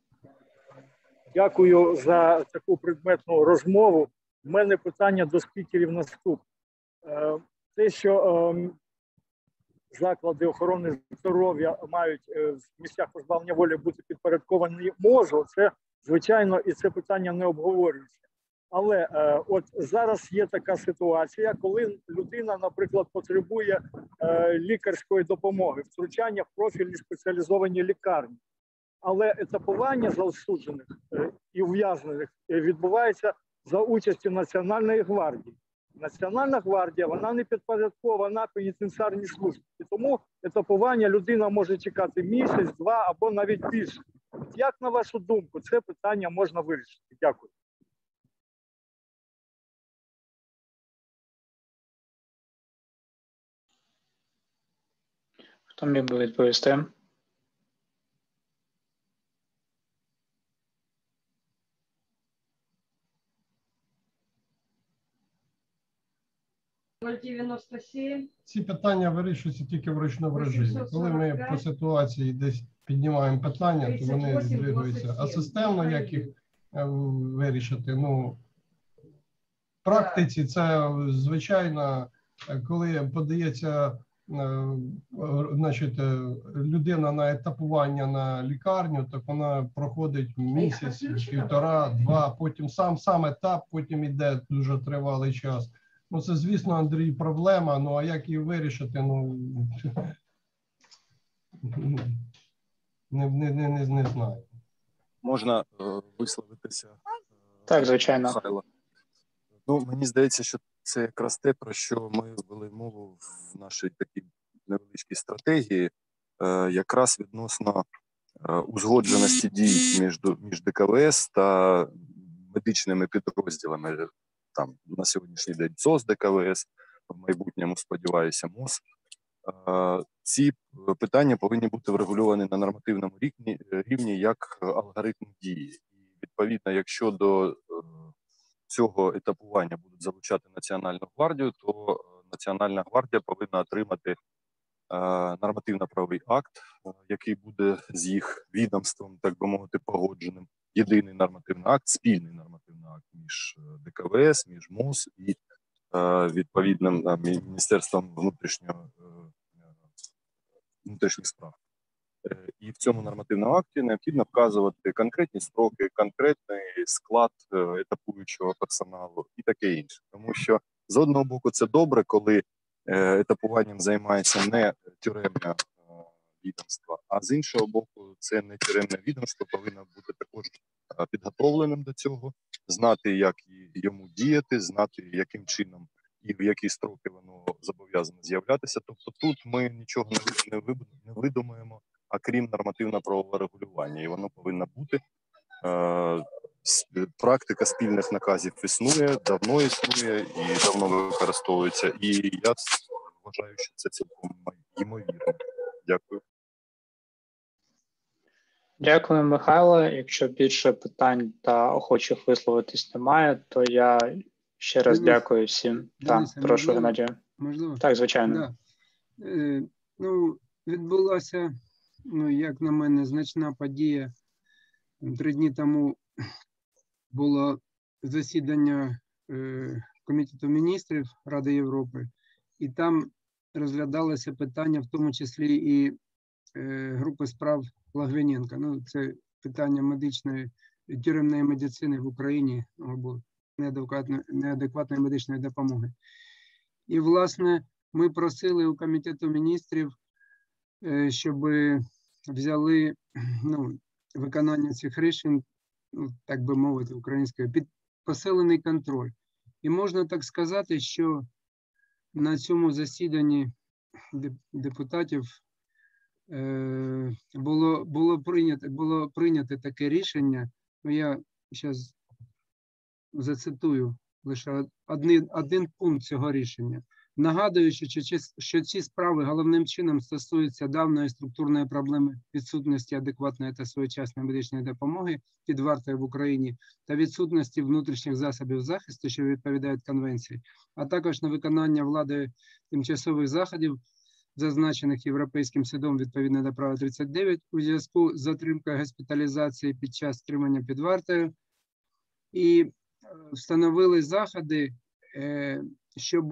Дякую за таку предметну розмову. У мене питання до спікерів наступне. Те, що заклади охорони здоров'я мають в місцях позбавлення волі бути підпорядковані МОЗу, це, звичайно, і це питання не обговорюється. Але от зараз є така ситуація, коли людина, наприклад, потребує лікарської допомоги, втручання в профільні спеціалізовані лікарні. Але етапування засуджених і ув'язнених відбувається за участю Національної гвардії. Національна гвардія, вона не підпорядкована пенітенціарній службі. І тому етапування людина може чекати місяць, два або навіть більше. Як, на вашу думку, це питання можна вирішити? Дякую. Хто міг би відповісти? Ці питання вирішуються тільки в ручному режимі. Коли ми по ситуації десь піднімаємо питання, то вони двигаються. А системно, як їх вирішити? Ну, в практиці це, звичайно, коли подається значить, людина на етапування на лікарню, так вона проходить місяць, півтора, два, потім сам етап, потім іде дуже тривалий час. Ну, це, звісно, Андрій, проблема, ну, а як її вирішити, ну, не знаю. Можна висловитися? Так, звичайно. Михайло. Ну, мені здається, що це якраз те, про що ми вели мову в нашій такій невеличкій стратегії, якраз відносно узгодженості дій між ДКВС та медичними підрозділами. Там на сьогоднішній день ЦОС ДКВС, в майбутньому, сподіваюся, МОЗ. Ці питання повинні бути врегульовані на нормативному рівні як алгоритм дії. І, відповідно, якщо до цього етапування будуть залучати Національну гвардію, то Національна гвардія повинна отримати нормативно-правовий акт, який буде з їх відомством, так би мовити, погодженим. Єдиний нормативний акт, спільний нормативний акт між ДКВС, між МОЗ і відповідним Міністерством внутрішніх справ. І в цьому нормативному акті необхідно вказувати конкретні строки, конкретний склад етапуючого персоналу і таке інше. Тому що, з одного боку, це добре, коли етапуванням займається не тюремне відомство, а з іншого боку, це не тюремне відомство повинно бути також підготовленим до цього, знати, як йому діяти, знати, яким чином і в які строки воно зобов'язане з'являтися. Тобто тут ми нічого не видумаємо, а крім нормативно-правового регулювання. І воно повинно бути. Практика спільних наказів існує, давно існує і давно використовується. І я вважаю, що це цілком ймовірно. Дякую. Дякую, Михайло. Якщо більше питань та охочих висловитись немає, то я ще раз дякую всім. Так, прошу, Геннадію. Можливо? Так, звичайно. Да. Ну, відбулася, як на мене, значна подія. 3 дні тому було засідання Комітету міністрів Ради Європи, і там розглядалося питання, в тому числі і групи справ Логвиненка. Ну, це питання тюремної медицини в Україні, або неадекватної медичної допомоги. І, власне, ми просили у Комітету міністрів, щоб взяли виконання цих рішень, так би мовити, українською, під посилений контроль. І можна так сказати, що на цьому засіданні депутатів було прийнято таке рішення. Я зараз зацитую лише один пункт цього рішення. Нагадуючи, що ці справи головним чином стосуються давньої структурної проблеми відсутності адекватної та своєчасної медичної допомоги під вартою в Україні та відсутності внутрішніх засобів захисту, що відповідають конвенції, а також на виконання владою тимчасових заходів, зазначених Європейським судом відповідно до права 39 у зв'язку з затримкою госпіталізації під час тримання під вартою, і встановили заходи, щоб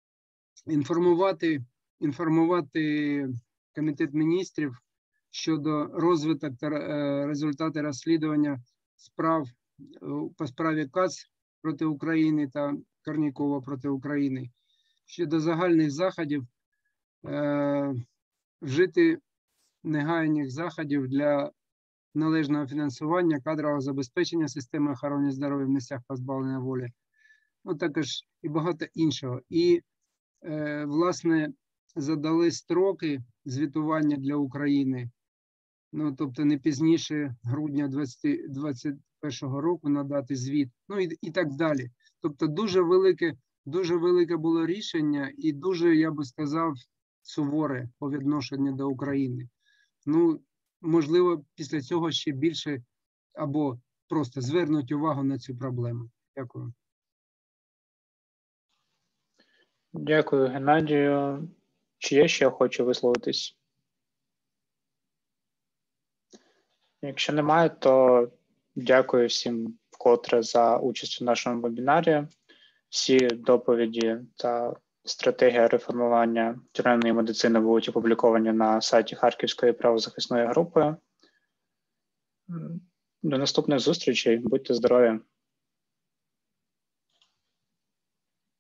інформувати Комітет міністрів щодо розвиток та результати розслідування справ по справі КАЦ проти України та Корнікова проти України, щодо загальних заходів, вжити негайних заходів для належного фінансування, кадрового забезпечення системи охорони здоров'я в місцях позбавлення волі, також і багато іншого. І, власне, задали строки звітування для України, тобто не пізніше грудня 2021 року надати звіт, і так далі. Тобто дуже велике було рішення і дуже, я би сказав, суворе по відношенню до України. Можливо, після цього ще більше або просто звернуть увагу на цю проблему. Дякую. Дякую, Геннадію. Чи є ще охочі висловитись? Якщо немає, то дякую всім вкотре за участь у нашому вебінарі. Всі доповіді та стратегія реформування тюремної медицини будуть опубліковані на сайті Харківської правозахисної групи. До наступних зустрічей. Будьте здорові!